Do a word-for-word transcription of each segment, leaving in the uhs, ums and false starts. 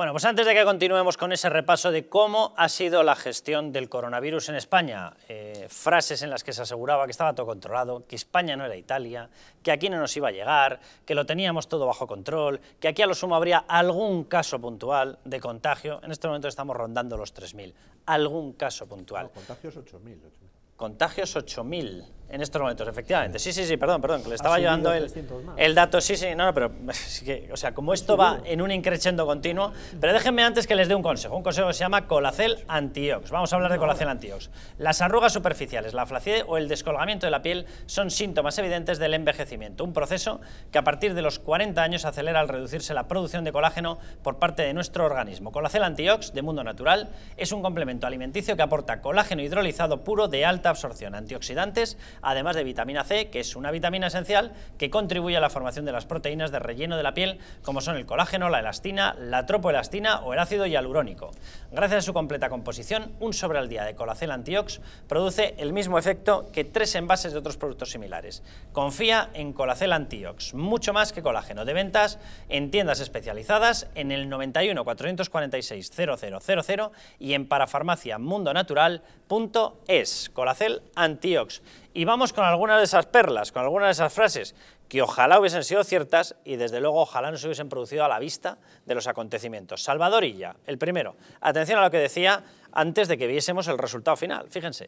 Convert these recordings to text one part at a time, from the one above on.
Bueno, pues antes de que continuemos con ese repaso de cómo ha sido la gestión del coronavirus en España, eh, frases en las que se aseguraba que estaba todo controlado, que España no era Italia, que aquí no nos iba a llegar, que lo teníamos todo bajo control, que aquí a lo sumo habría algún caso puntual de contagio. En este momento estamos rondando los tres mil, algún caso puntual. No, contagios ocho mil. Contagios ocho mil en estos momentos, efectivamente. Sí, sí, sí, perdón, perdón, que le estaba llevando el, el dato. Sí, sí, no, no, pero, es que, o sea, como esto va en un increchendo continuo, pero déjenme antes que les dé un consejo, un consejo que se llama Colacel Antiox. Vamos a hablar de Colacel Antiox. Las arrugas superficiales, la flacidez o el descolgamiento de la piel son síntomas evidentes del envejecimiento, un proceso que a partir de los cuarenta años acelera al reducirse la producción de colágeno por parte de nuestro organismo. Colacel Antiox, de Mundo Natural, es un complemento alimenticio que aporta colágeno hidrolizado puro de alta absorción, antioxidantes, además de vitamina C, que es una vitamina esencial que contribuye a la formación de las proteínas de relleno de la piel, como son el colágeno, la elastina, la tropoelastina o el ácido hialurónico. Gracias a su completa composición, un sobre al día de Colacel Antiox produce el mismo efecto que tres envases de otros productos similares. Confía en Colacel Antiox, mucho más que colágeno, de ventas en tiendas especializadas en el noventa y uno, cuatrocientos cuarenta y seis, cero cero cero cero y en parafarmacia mundo natural punto es. Colacel Antiox. Y vamos con algunas de esas perlas, con algunas de esas frases que ojalá hubiesen sido ciertas y desde luego ojalá no se hubiesen producido a la vista de los acontecimientos. Salvador Illa, el primero. Atención a lo que decía antes de que viésemos el resultado final, fíjense.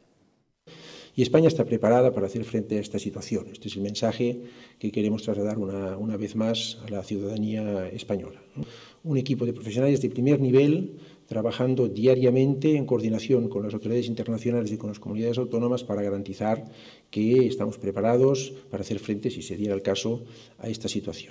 Y España está preparada para hacer frente a esta situación. Este es el mensaje que queremos trasladar una, una vez más a la ciudadanía española. Un equipo de profesionales de primer nivel trabajando diariamente en coordinación con las autoridades internacionales y con las comunidades autónomas para garantizar que estamos preparados para hacer frente, si se diera el caso, a esta situación.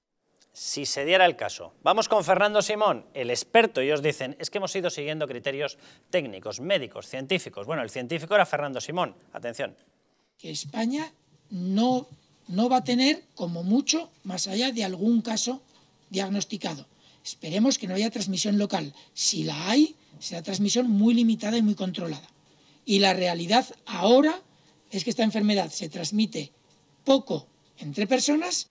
Si se diera el caso. Vamos con Fernando Simón, el experto, y os dicen, es que hemos ido siguiendo criterios técnicos, médicos, científicos. Bueno, el científico era Fernando Simón, atención. Que España no, no va a tener, como mucho, más allá de algún caso diagnosticado. Esperemos que no haya transmisión local. Si la hay, será transmisión muy limitada y muy controlada. Y la realidad ahora es que esta enfermedad se transmite poco entre personas.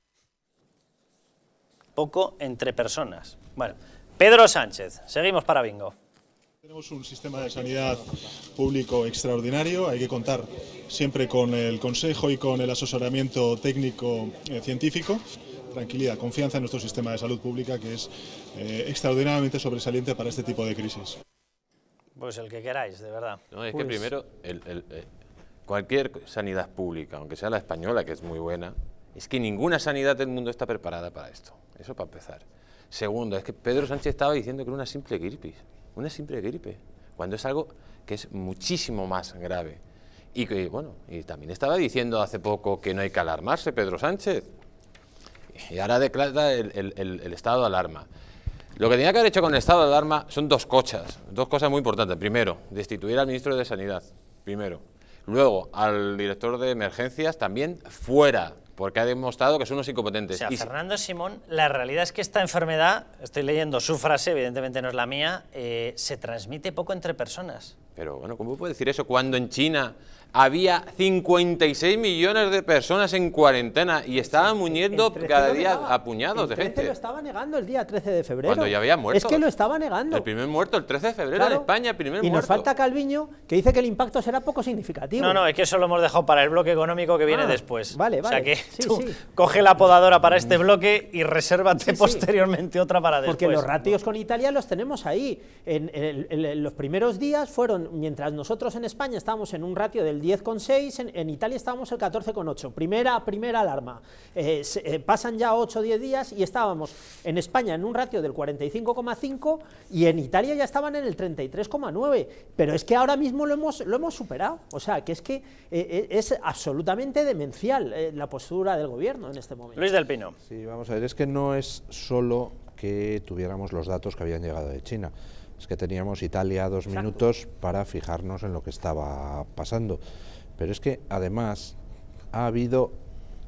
Poco entre personas. Bueno, Pedro Sánchez, seguimos para bingo. Tenemos un sistema de sanidad público extraordinario, hay que contar siempre con el consejo y con el asesoramiento técnico eh, científico. Tranquilidad, confianza en nuestro sistema de salud pública, que es eh, extraordinariamente sobresaliente para este tipo de crisis. Pues el que queráis, de verdad. No, es pues... que primero, el, el, el, cualquier sanidad pública, aunque sea la española, que es muy buena, es que ninguna sanidad del mundo está preparada para esto. Eso para empezar. Segundo, es que Pedro Sánchez estaba diciendo que era una simple gripe, una simple gripe, cuando es algo que es muchísimo más grave. Y que, bueno, y también estaba diciendo hace poco que no hay que alarmarse, Pedro Sánchez. Y ahora declara el, el, el, el estado de alarma. Lo que tenía que haber hecho con el estado de alarma son dos cosas, dos cosas muy importantes. Primero, destituir al ministro de Sanidad, primero. Luego, al director de emergencias también fuera, porque ha demostrado que son unos incompetentes. O sea, y Fernando Simón, la realidad es que esta enfermedad, estoy leyendo su frase, evidentemente no es la mía, eh, se transmite poco entre personas. Pero bueno, ¿cómo puede decir eso cuando en China había cincuenta y seis millones de personas en cuarentena y estaban muriendo cada día a puñados de gente? El trece lo estaba negando el día trece de febrero. Cuando ya había muerto. Es que lo estaba negando. El primer muerto, el trece de febrero claro. en España, el primer y muerto. nos falta Calviño, que dice que el impacto será poco significativo. No, no, es que eso lo hemos dejado para el bloque económico que viene ah, después. Vale, vale. O sea que sí, tú sí. coge la podadora para este bloque y resérvate sí, posteriormente sí. otra para después. Porque los ratios con Italia los tenemos ahí. En, en, en, en los primeros días fueron, mientras nosotros en España estábamos en un ratio del diez coma seis, en, en Italia estábamos el catorce coma ocho. Primera, primera alarma. Eh, se, eh, pasan ya ocho o diez días y estábamos en España en un ratio del cuarenta y cinco coma cinco y en Italia ya estaban en el treinta y tres coma nueve. Pero es que ahora mismo lo hemos, lo hemos superado. O sea, que es que eh, es absolutamente demencial eh, la postura del gobierno en este momento. Luis del Pino. Sí, vamos a ver, es que no es solo que tuviéramos los datos que habían llegado de China. Es que teníamos Italia dos Exacto. minutos para fijarnos en lo que estaba pasando. Pero es que además ha habido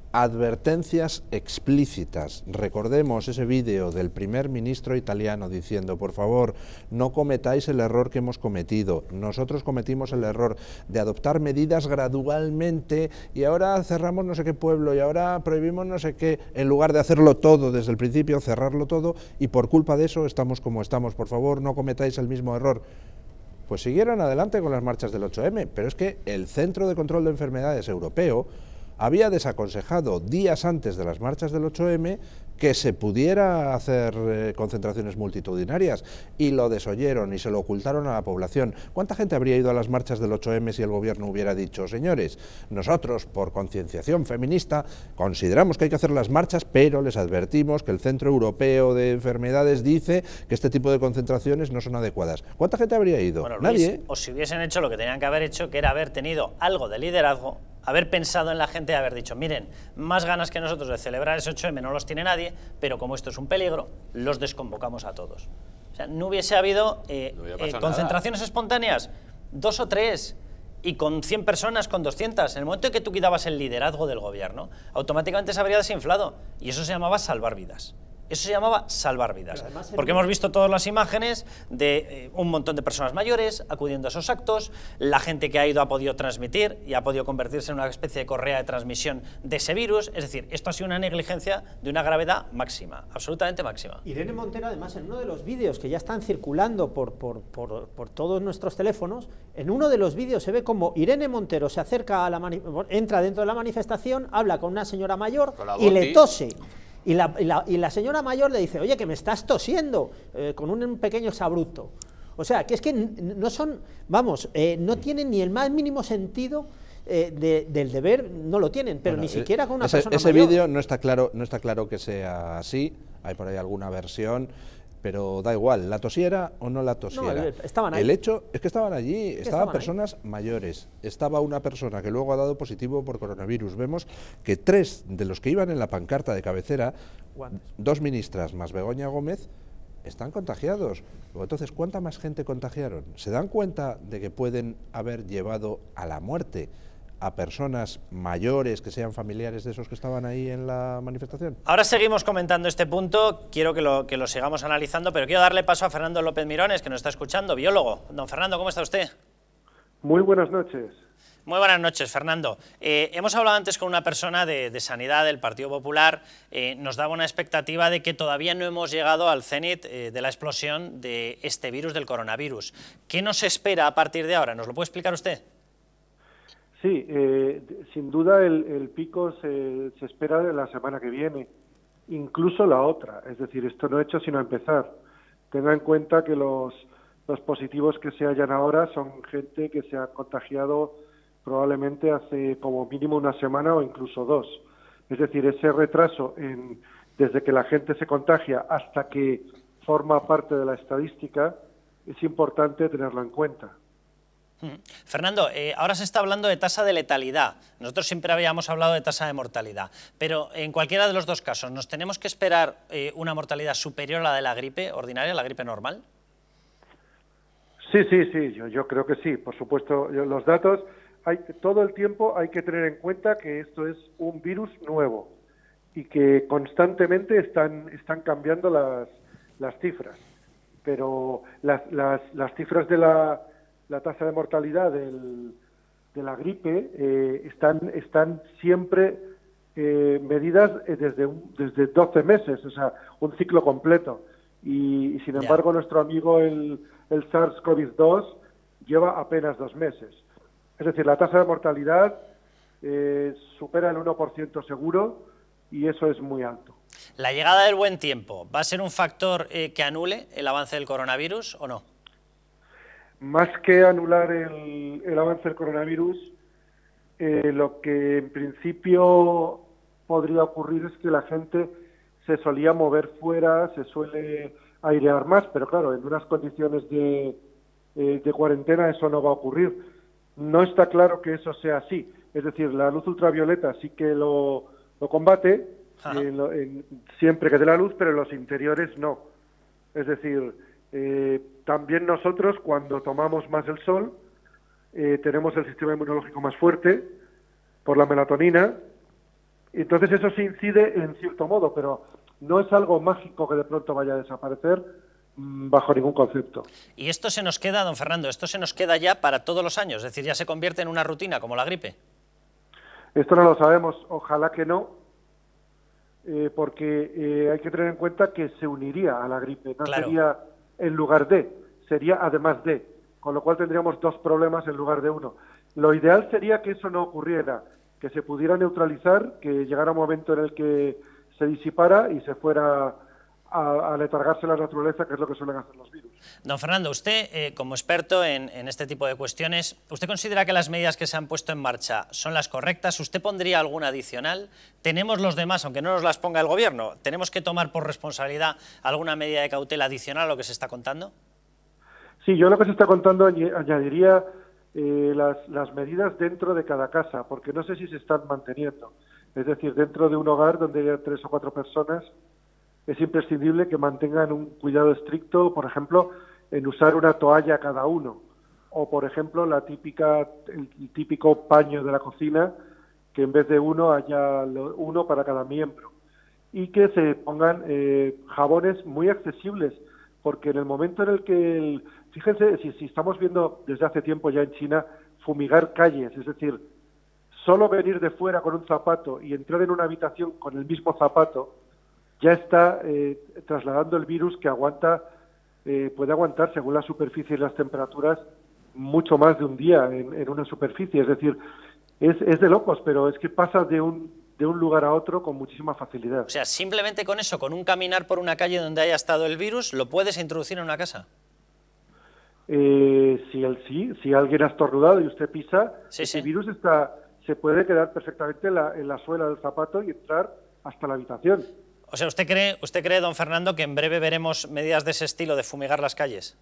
Advertencias explícitas. Recordemos ese vídeo del primer ministro italiano diciendo, por favor, no cometáis el error que hemos cometido. Nosotros cometimos el error de adoptar medidas gradualmente y ahora cerramos no sé qué pueblo y ahora prohibimos no sé qué, en lugar de hacerlo todo desde el principio, cerrarlo todo, y por culpa de eso estamos como estamos. Por favor, no cometáis el mismo error. Pues siguieron adelante con las marchas del ocho eme, pero es que el Centro de Control de Enfermedades Europeo había desaconsejado días antes de las marchas del ocho eme que se pudiera hacer eh, concentraciones multitudinarias, y lo desoyeron y se lo ocultaron a la población. ¿Cuánta gente habría ido a las marchas del ocho eme si el gobierno hubiera dicho, señores, nosotros por concienciación feminista consideramos que hay que hacer las marchas, pero les advertimos que el Centro Europeo de Enfermedades dice que este tipo de concentraciones no son adecuadas? ¿Cuánta gente habría ido? Bueno, Luis, Nadie. o si hubiesen hecho lo que tenían que haber hecho, que era haber tenido algo de liderazgo, haber pensado en la gente y haber dicho, miren, más ganas que nosotros de celebrar ese ocho eme no los tiene nadie, pero como esto es un peligro, los desconvocamos a todos. O sea, no hubiese habido eh, no eh, concentraciones nada. espontáneas, dos o tres, y con cien personas, con doscientas. En el momento en que tú quitabas el liderazgo del gobierno, automáticamente se habría desinflado, y eso se llamaba salvar vidas. Eso se llamaba salvar vidas, porque hemos visto todas las imágenes de eh, un montón de personas mayores acudiendo a esos actos, la gente que ha ido ha podido transmitir y ha podido convertirse en una especie de correa de transmisión de ese virus. Es decir, esto ha sido una negligencia de una gravedad máxima, absolutamente máxima. Irene Montero, además, en uno de los vídeos que ya están circulando por, por, por, por todos nuestros teléfonos, en uno de los vídeos se ve como Irene Montero se acerca a la mani- entra dentro de la manifestación, habla con una señora mayor y le tose. Y la, y, la, y la señora mayor le dice, oye, que me estás tosiendo, eh, con un, un pequeño exabrupto. O sea, que es que no son, vamos, eh, no tienen ni el más mínimo sentido eh, de, del deber, no lo tienen, pero bueno, ni siquiera con una ese, persona ese mayor. Ese vídeo no está claro, no está claro que sea así, hay por ahí alguna versión, pero da igual, ¿la tosiera o no la tosiera? No, estaban ahí. El hecho es que estaban allí, estaban, estaban personas ahí. mayores, estaba una persona que luego ha dado positivo por coronavirus. Vemos que tres de los que iban en la pancarta de cabecera, Guantes. dos ministras más Begoña Gómez, están contagiados. Entonces, ¿cuánta más gente contagiaron? ¿Se dan cuenta de que pueden haber llevado a la muerte a personas mayores que sean familiares de esos que estaban ahí en la manifestación? Ahora seguimos comentando este punto, quiero que lo, que lo sigamos analizando, pero quiero darle paso a Fernando López Mirones, que nos está escuchando, biólogo. Don Fernando, ¿cómo está usted? Muy buenas noches. Muy buenas noches, Fernando. Eh, hemos hablado antes con una persona de, de Sanidad del Partido Popular, eh, nos daba una expectativa de que todavía no hemos llegado al cenit eh, de la explosión de este virus, del coronavirus. ¿Qué nos espera a partir de ahora? ¿Nos lo puede explicar usted? Sí, eh, sin duda el, el pico se, se espera de la semana que viene, incluso la otra. Es decir, esto no ha hecho sino empezar. Tenga en cuenta que los, los positivos que se hallan ahora son gente que se ha contagiado probablemente hace como mínimo una semana o incluso dos. Es decir, ese retraso en, desde que la gente se contagia hasta que forma parte de la estadística es importante tenerlo en cuenta. Fernando, eh, ahora se está hablando de tasa de letalidad. Nosotros siempre habíamos hablado de tasa de mortalidad, pero en cualquiera de los dos casos, ¿nos tenemos que esperar eh, una mortalidad superior a la de la gripe ordinaria, la gripe normal? Sí, sí, sí, yo, yo creo que sí. Por supuesto, yo, los datos, hay, todo el tiempo hay que tener en cuenta que esto es un virus nuevo y que constantemente están, están cambiando las, las cifras. Pero las, las, las cifras de la... la tasa de mortalidad del, de la gripe eh, están, están siempre eh, medidas desde, un, desde doce meses, o sea, un ciclo completo. Y, y sin embargo, yeah. nuestro amigo el, el SARS CoV dos lleva apenas dos meses. Es decir, la tasa de mortalidad eh, supera el uno por ciento seguro y eso es muy alto. ¿La llegada del buen tiempo va a ser un factor eh, que anule el avance del coronavirus o no? Más que anular el, el avance del coronavirus, eh, lo que en principio podría ocurrir es que la gente se solía mover fuera, se suele airear más, pero claro, en unas condiciones de, eh, de cuarentena eso no va a ocurrir. No está claro que eso sea así. Es decir, la luz ultravioleta sí que lo, lo combate, eh, lo, en, siempre que dé la luz, pero en los interiores no. Es decir, eh, también nosotros, cuando tomamos más el sol, eh, tenemos el sistema inmunológico más fuerte por la melatonina Entonces eso sí incide en cierto modo, pero no es algo mágico que de pronto vaya a desaparecer mmm, bajo ningún concepto. Y esto se nos queda, don Fernando, esto se nos queda ya para todos los años, es decir, ya se convierte en una rutina como la gripe. Esto no lo sabemos, ojalá que no, eh, porque eh, hay que tener en cuenta que se uniría a la gripe, no Claro. sería en lugar de, sería además de, con lo cual tendríamos dos problemas en lugar de uno. Lo ideal sería que eso no ocurriera, que se pudiera neutralizar, que llegara un momento en el que se disipara y se fuera a, a letargarse la naturaleza, que es lo que suelen hacer los virus. Don Fernando, usted, eh, como experto en, en este tipo de cuestiones, ¿usted considera que las medidas que se han puesto en marcha son las correctas? ¿Usted pondría alguna adicional? ¿Tenemos los demás, aunque no nos las ponga el gobierno, tenemos que tomar por responsabilidad alguna medida de cautela adicional a lo que se está contando? Sí, yo lo que se está contando añ- añadiría eh, las, las medidas dentro de cada casa, porque no sé si se están manteniendo. Es decir, dentro de un hogar donde haya tres o cuatro personas, es imprescindible que mantengan un cuidado estricto, por ejemplo, en usar una toalla cada uno, o por ejemplo, la típica, el típico paño de la cocina, que en vez de uno haya lo- uno para cada miembro, y que se pongan eh, jabones muy accesibles, porque en el momento en el que, el, fíjense, si, si estamos viendo desde hace tiempo ya en China fumigar calles, es decir, solo venir de fuera con un zapato y entrar en una habitación con el mismo zapato, ya está eh, trasladando el virus que aguanta, eh, puede aguantar según la superficie y las temperaturas mucho más de un día en, en una superficie. Es decir, es, es de locos, pero es que pasa de un, de un lugar a otro con muchísima facilidad. O sea, simplemente con eso, con un caminar por una calle donde haya estado el virus, ¿lo puedes introducir en una casa? Eh, si, el, sí, si alguien ha estornudado y usted pisa, Sí, ese sí. virus está, se puede quedar perfectamente en la, en la suela del zapato y entrar hasta la habitación. O sea, ¿usted cree, usted cree, don Fernando, que en breve veremos medidas de ese estilo de fumigar las calles?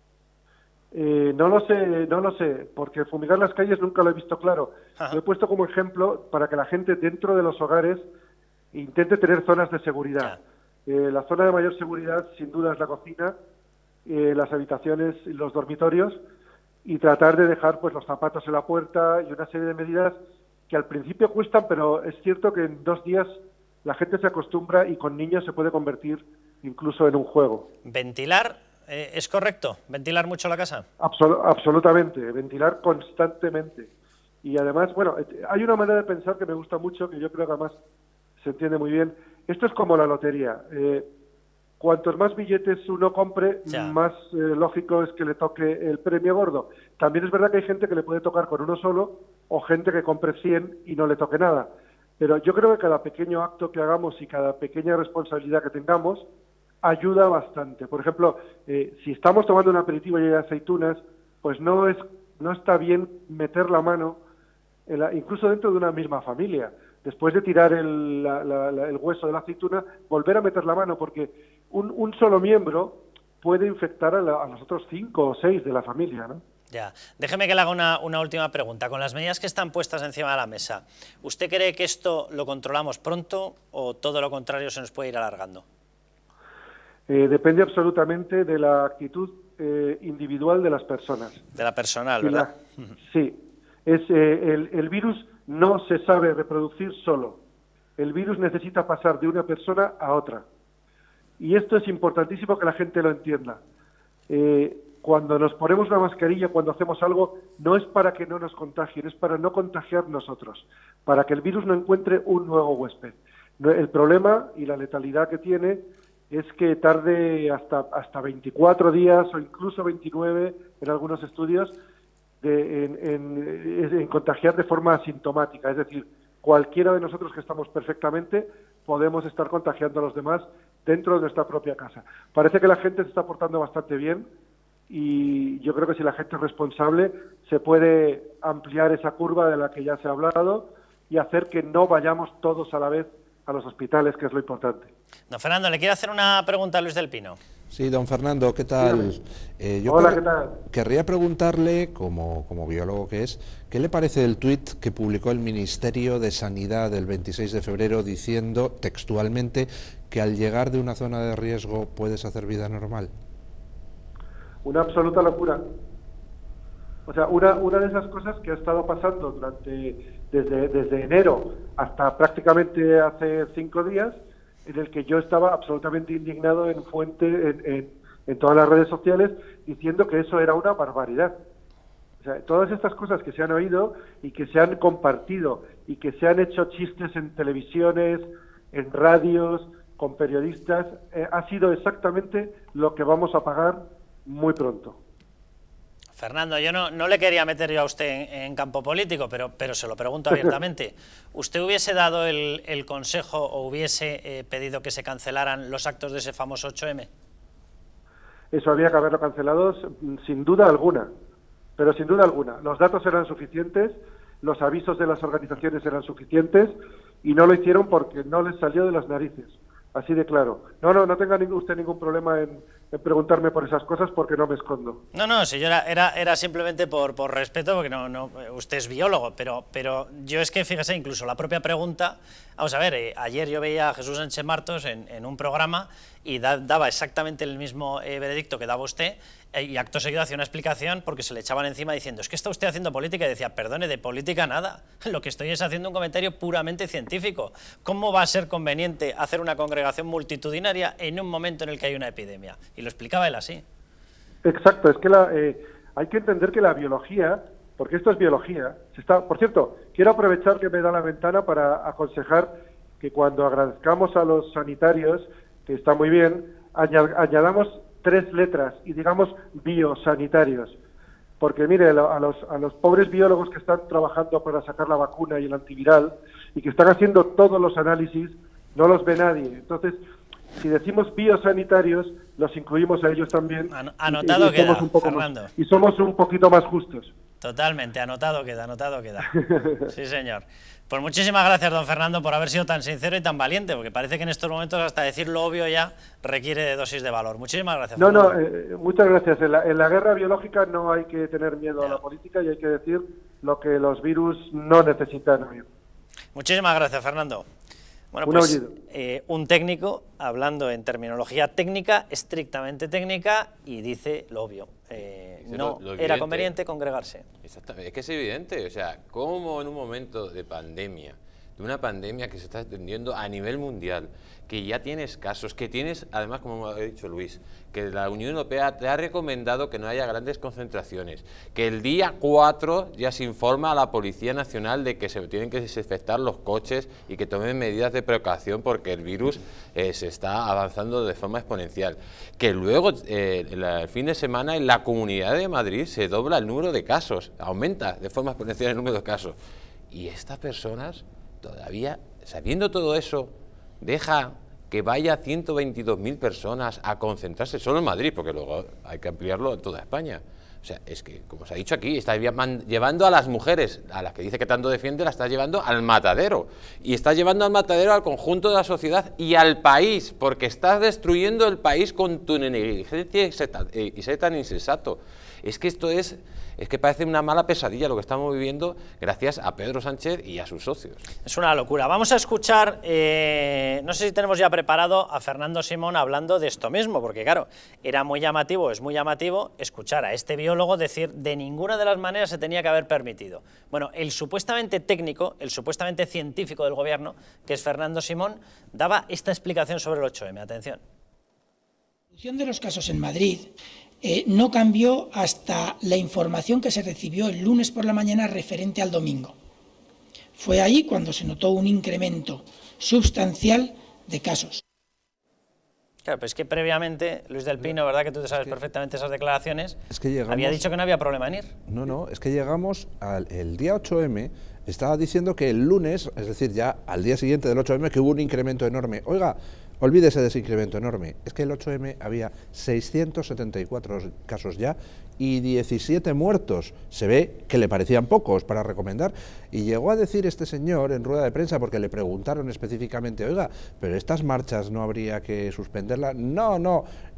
Eh, no lo sé, no lo sé, porque fumigar las calles nunca lo he visto claro. Ajá. Lo he puesto como ejemplo para que la gente dentro de los hogares intente tener zonas de seguridad. Eh, la zona de mayor seguridad, sin duda, es la cocina, eh, las habitaciones y los dormitorios, y tratar de dejar pues los zapatos en la puerta y una serie de medidas que al principio cuestan, pero es cierto que en dos días la gente se acostumbra y con niños se puede convertir incluso en un juego. ¿Ventilar eh, es correcto? ¿Ventilar mucho la casa? Absol- absolutamente, ventilar constantemente. Y además, bueno, eh, hay una manera de pensar que me gusta mucho, que yo creo que además se entiende muy bien. Esto es como la lotería. Eh, cuantos más billetes uno compre, Ya. más eh, lógico es que le toque el premio gordo. También es verdad que hay gente que le puede tocar con uno solo, o gente que compre cien y no le toque nada. Pero yo creo que cada pequeño acto que hagamos y cada pequeña responsabilidad que tengamos ayuda bastante. Por ejemplo, eh, si estamos tomando un aperitivo y hay aceitunas, pues no es no está bien meter la mano, en la, incluso dentro de una misma familia. Después de tirar el, la, la, la, el hueso de la aceituna, volver a meter la mano, porque un, un solo miembro puede infectar a, la, a los otros cinco o seis de la familia, ¿no? Ya. Déjeme que le haga una, una última pregunta. Con las medidas que están puestas encima de la mesa, ¿usted cree que esto lo controlamos pronto o todo lo contrario se nos puede ir alargando? Eh, depende absolutamente de la actitud eh, individual de las personas. De la personal, Y ¿verdad? la- sí. Es, eh, el, el virus no se sabe reproducir solo. El virus necesita pasar de una persona a otra. Y esto es importantísimo que la gente lo entienda. Eh, cuando nos ponemos una mascarilla, cuando hacemos algo, no es para que no nos contagien, es para no contagiar nosotros, para que el virus no encuentre un nuevo huésped. No- El problema y la letalidad que tiene es que tarde hasta, hasta veinticuatro días o incluso veintinueve en algunos estudios de, en, en- en contagiar de forma asintomática. Es decir, cualquiera de nosotros que estamos perfectamente podemos estar contagiando a los demás dentro de nuestra propia casa. Parece que la gente se está portando bastante bien y yo creo que si la gente es responsable se puede ampliar esa curva de la que ya se ha hablado y hacer que no vayamos todos a la vez a los hospitales, que es lo importante. Don Fernando, le quiero hacer una pregunta a Luis del Pino. Sí, don Fernando, ¿qué tal? Eh, yo Hola, quer- ¿qué tal? Querría preguntarle, como, como biólogo que es, ¿qué le parece el tuit que publicó el Ministerio de Sanidad el veintiséis de febrero diciendo textualmente que al llegar de una zona de riesgo puedes hacer vida normal? Una absoluta locura. O sea, una, una de esas cosas que ha estado pasando durante desde, desde enero hasta prácticamente hace cinco días, en el que yo estaba absolutamente indignado en fuente, en, en, en todas las redes sociales, diciendo que eso era una barbaridad. O sea, todas estas cosas que se han oído y que se han compartido y que se han hecho chistes en televisiones, en radios, con periodistas, eh, ha sido exactamente lo que vamos a pagar muy pronto. Fernando, yo no, no le quería meter yo a usted en, en campo político, pero, pero se lo pregunto abiertamente. ¿Usted hubiese dado el, el consejo o hubiese eh, pedido que se cancelaran los actos de ese famoso ocho eme? Eso había que haberlo cancelado sin duda alguna, pero sin duda alguna. Los datos eran suficientes, los avisos de las organizaciones eran suficientes y no lo hicieron porque no les salió de las narices. Así de claro. No, no, no tenga ningún, usted ningún problema en, en preguntarme por esas cosas porque no me escondo. No, no, si yo era, era, era simplemente por, por respeto, porque no, no, usted es biólogo, pero, pero yo es que, fíjese, incluso la propia pregunta, vamos a ver, eh, ayer yo veía a Jesús Sánchez Martos en, en un programa y da, daba exactamente el mismo eh, veredicto que daba usted, eh, y acto seguido hacía una explicación porque se le echaban encima diciendo, es que está usted haciendo política, y decía, perdone, de política nada, lo que estoy es haciendo un comentario puramente científico. ¿Cómo va a ser conveniente hacer una congregación multitudinaria en un momento en el que hay una epidemia? Y lo explicaba él así. Exacto, es que la, eh, hay que entender que la biología, porque esto es biología, se está, por cierto, quiero aprovechar que me da la ventana para aconsejar que cuando agradezcamos a los sanitarios, que está muy bien, añadamos tres letras y digamos biosanitarios. Porque mire, a los, a los pobres biólogos que están trabajando para sacar la vacuna y el antiviral y que están haciendo todos los análisis, no los ve nadie. Entonces, si decimos biosanitarios, los incluimos a ellos también. Anotado y, y queda, somos un poco Fernando. Más, y somos un poquito más justos. Totalmente, anotado queda, anotado queda. Sí, señor. Pues muchísimas gracias, don Fernando, por haber sido tan sincero y tan valiente, porque parece que en estos momentos hasta decir lo obvio ya requiere de dosis de valor. Muchísimas gracias, No, Fernando. no, eh, muchas gracias. En la, en la guerra biológica no hay que tener miedo ya. a la política y hay que decir lo que los virus no necesitan oír. Muchísimas gracias, Fernando. Bueno, un pues eh, un técnico hablando en terminología técnica, estrictamente técnica, y dice lo obvio. Eh, no lo, lo era conveniente congregarse. Exactamente, es que es evidente, o sea, cómo en un momento de pandemia, de una pandemia que se está extendiendo a nivel mundial, que ya tienes casos, que tienes, además, como ha dicho Luis, que la Unión Europea te ha recomendado que no haya grandes concentraciones, que el día cuatro ya se informa a la Policía Nacional de que se tienen que desinfectar los coches y que tomen medidas de precaución porque el virus eh, se está avanzando de forma exponencial, que luego eh, el fin de semana en la Comunidad de Madrid se dobla el número de casos, aumenta de forma exponencial el número de casos, y estas personas todavía, sabiendo todo eso, deja que vaya ciento veintidós mil personas a concentrarse solo en Madrid, porque luego hay que ampliarlo en toda España. O sea, es que, como se ha dicho aquí, está llevando a las mujeres, a las que dice que tanto defiende, la está llevando al matadero. Y está llevando al matadero al conjunto de la sociedad y al país, porque estás destruyendo el país con tu negligencia y ser tan insensato. Es que esto es... Es que parece una mala pesadilla lo que estamos viviendo gracias a Pedro Sánchez y a sus socios. Es una locura. Vamos a escuchar, eh, no sé si tenemos ya preparado a Fernando Simón hablando de esto mismo, porque claro, era muy llamativo, es muy llamativo escuchar a este biólogo decir de ninguna de las maneras se tenía que haber permitido. Bueno, el supuestamente técnico, el supuestamente científico del gobierno, que es Fernando Simón, daba esta explicación sobre el ocho eme. Atención. La evolución de los casos en Madrid Eh, no cambió hasta la información que se recibió el lunes por la mañana referente al domingo. Fue ahí cuando se notó un incremento sustancial de casos. Claro, pues es que previamente, Luis del Pino, ¿verdad que tú te sabes es que, perfectamente esas declaraciones? Es que llegamos, había dicho que no había problema en ir. No, no, es que llegamos al el día ocho eme, estaba diciendo que el lunes, es decir, ya al día siguiente del ocho eme, que hubo un incremento enorme. Oiga, olvídese de ese incremento enorme, es que el ocho eme había seiscientos setenta y cuatro casos ya y diecisiete muertos. Se ve que le parecían pocos para recomendar. Y llegó a decir este señor en rueda de prensa, porque le preguntaron específicamente, oiga, pero estas marchas no habría que suspenderlas. No, no.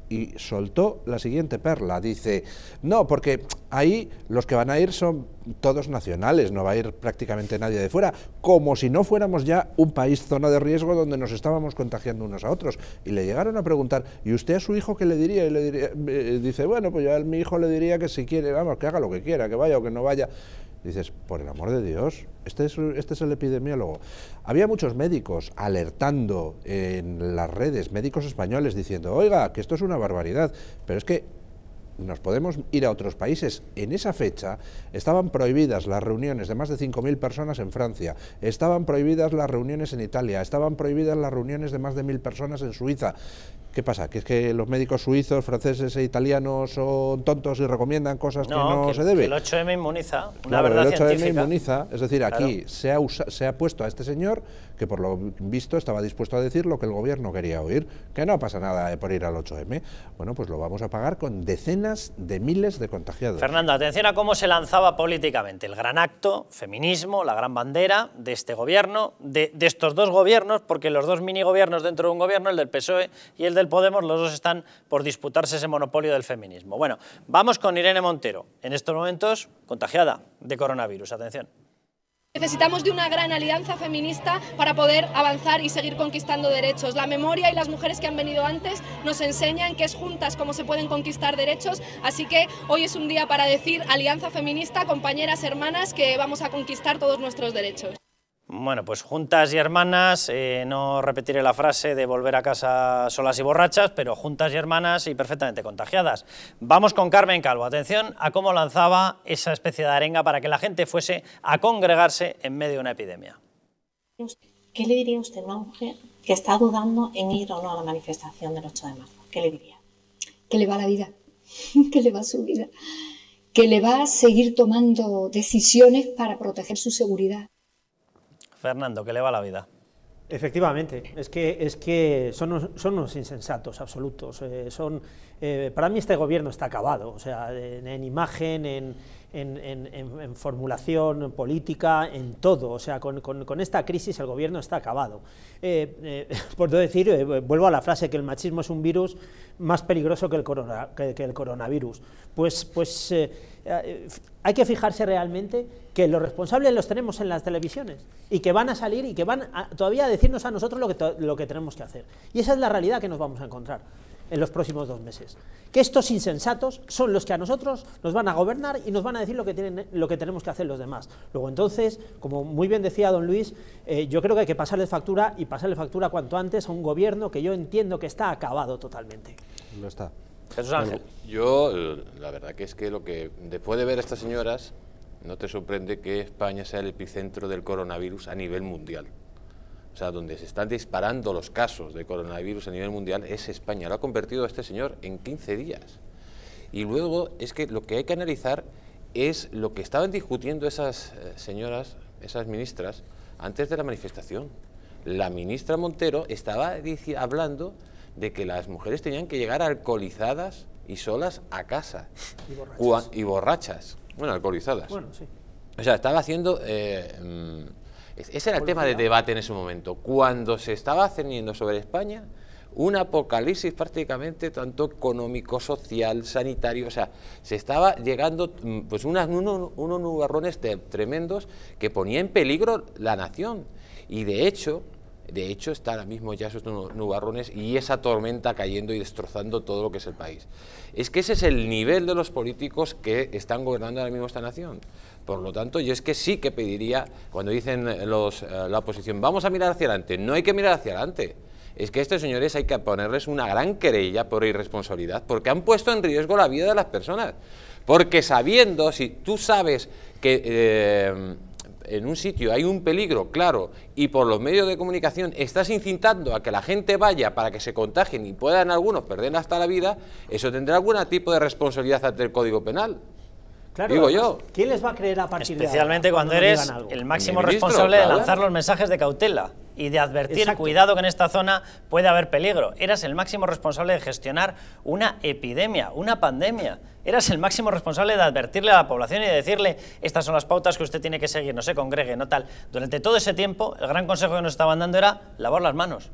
y soltó la siguiente perla, dice, no, porque ahí los que van a ir son todos nacionales, no va a ir prácticamente nadie de fuera, como si no fuéramos ya un país zona de riesgo donde nos estábamos contagiando unos a otros. Y le llegaron a preguntar, ¿y usted a su hijo qué le diría? Y le diría, eh, dice, bueno, pues yo a mi hijo le diría que si quiere, vamos, que haga lo que quiera, que vaya o que no vaya. Dices, por el amor de Dios, este es, este es el epidemiólogo. Había muchos médicos alertando en las redes, médicos españoles, diciendo, oiga, que esto es una barbaridad, pero es que nos podemos ir a otros países. En esa fecha estaban prohibidas las reuniones de más de cinco mil personas en Francia, estaban prohibidas las reuniones en Italia, estaban prohibidas las reuniones de más de mil personas en Suiza. ¿Qué pasa? ¿Que es que los médicos suizos, franceses e italianos son tontos y recomiendan cosas no, que no que, se debe? Que el ocho eme inmuniza, una claro, verdad el ocho eme científica. inmuniza, es decir, aquí claro. se, ha usa, se ha puesto a este señor que por lo visto estaba dispuesto a decir lo que el gobierno quería oír, que no pasa nada por ir al ocho eme. Bueno, pues lo vamos a pagar con decenas de miles de contagiados. Fernando, atención a cómo se lanzaba políticamente el gran acto, feminismo, la gran bandera de este gobierno, de, de estos dos gobiernos, porque los dos minigobiernos dentro de un gobierno, el del P S O E y el del Podemos, los dos están por disputarse ese monopolio del feminismo. Bueno, vamos con Irene Montero, en estos momentos contagiada de coronavirus. Atención. Necesitamos de una gran alianza feminista para poder avanzar y seguir conquistando derechos. La memoria y las mujeres que han venido antes nos enseñan que es juntas como se pueden conquistar derechos, así que hoy es un día para decir alianza feminista, compañeras, hermanas, que vamos a conquistar todos nuestros derechos. Bueno, pues juntas y hermanas, eh, no repetiré la frase de volver a casa solas y borrachas, pero juntas y hermanas y perfectamente contagiadas. Vamos con Carmen Calvo, atención a cómo lanzaba esa especie de arenga para que la gente fuese a congregarse en medio de una epidemia. ¿Qué le diría usted a una mujer que está dudando en ir o no a la manifestación del ocho de marzo? ¿Qué le diría? Que le va la vida, que le va su vida, que le va a seguir tomando decisiones para proteger su seguridad. Fernando, que le va la vida. Efectivamente, es que, es que son, son unos insensatos absolutos. Eh, son, eh, para mí este gobierno está acabado, o sea, en, en imagen, en, en, en, en formulación política, en todo. O sea, con, con, con esta crisis el gobierno está acabado. Eh, eh, por no decir, eh, vuelvo a la frase que el machismo es un virus más peligroso que el, corona, que, que el coronavirus. Pues, pues eh, eh, hay que fijarse realmente que los responsables los tenemos en las televisiones y que van a salir y que van a, todavía a decirnos a nosotros lo que, lo que tenemos que hacer. Y esa es la realidad que nos vamos a encontrar en los próximos dos meses. Que estos insensatos son los que a nosotros nos van a gobernar y nos van a decir lo que, tienen, lo que tenemos que hacer los demás. Luego entonces, como muy bien decía don Luis, eh, yo creo que hay que pasarle factura y pasarle factura cuanto antes a un gobierno que yo entiendo que está acabado totalmente. Lo está. Jesús Ángel. Yo, la verdad que es que lo que, después de ver a estas señoras, no te sorprende que España sea el epicentro del coronavirus a nivel mundial. O sea, donde se están disparando los casos de coronavirus a nivel mundial es España. Lo ha convertido a este señor en quince días. Y luego es que lo que hay que analizar es lo que estaban discutiendo esas señoras, esas ministras, antes de la manifestación. La ministra Montero estaba hablando de que las mujeres tenían que llegar alcoholizadas y solas a casa. Y borrachas. Y borrachas. Bueno, alcoholizadas. Bueno, sí. O sea, estaba haciendo... Eh, ese era el tema de debate en ese momento. Cuando se estaba cerniendo sobre España, un apocalipsis prácticamente tanto económico, social, sanitario, o sea, se estaba llegando pues unas, uno, unos nubarrones de, tremendos que ponía en peligro la nación. Y de hecho... De hecho, está ahora mismo ya esos nubarrones y esa tormenta cayendo y destrozando todo lo que es el país. Es que ese es el nivel de los políticos que están gobernando ahora mismo esta nación. Por lo tanto, yo es que sí que pediría, cuando dicen los, la oposición, vamos a mirar hacia adelante, no hay que mirar hacia adelante. Es que a estos señores hay que ponerles una gran querella por irresponsabilidad, porque han puesto en riesgo la vida de las personas. Porque sabiendo, si tú sabes que... Eh, en un sitio hay un peligro, claro, y por los medios de comunicación estás incitando a que la gente vaya para que se contagien y puedan algunos perder hasta la vida, eso tendrá algún tipo de responsabilidad ante el Código Penal. Claro, digo además, yo. ¿Quién les va a creer a partir Especialmente de ahora, cuando, cuando eres no el máximo El ministro, responsable claro. de lanzar los mensajes de cautela y de advertir, Exacto. cuidado que en esta zona puede haber peligro. Eras el máximo responsable de gestionar una epidemia, una pandemia. Eras el máximo responsable de advertirle a la población y de decirle, estas son las pautas que usted tiene que seguir, no se congregue, no tal. Durante todo ese tiempo, el gran consejo que nos estaban dando era lavar las manos.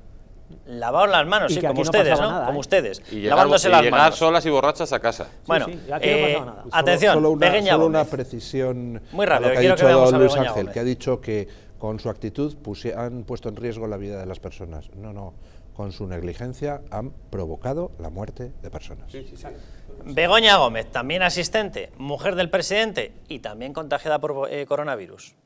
Lavaos las manos, sí, como ustedes, ¿no? Nada, como ¿eh? ustedes, Y llegar, lavándose y las llegar manos. solas y borrachas a casa. Bueno, sí, sí, aquí eh, no pasaba nada. atención, solo una, Begoña solo una Gómez. precisión Muy a rápido, lo que ha quiero que dicho veamos don a Luis Begoña Ángel, Gómez. que ha dicho que con su actitud pusi- han puesto en riesgo la vida de las personas. No, no, con su negligencia han provocado la muerte de personas. Sí, sí, sí. Begoña Gómez, también asistente, mujer del presidente y también contagiada por eh, coronavirus.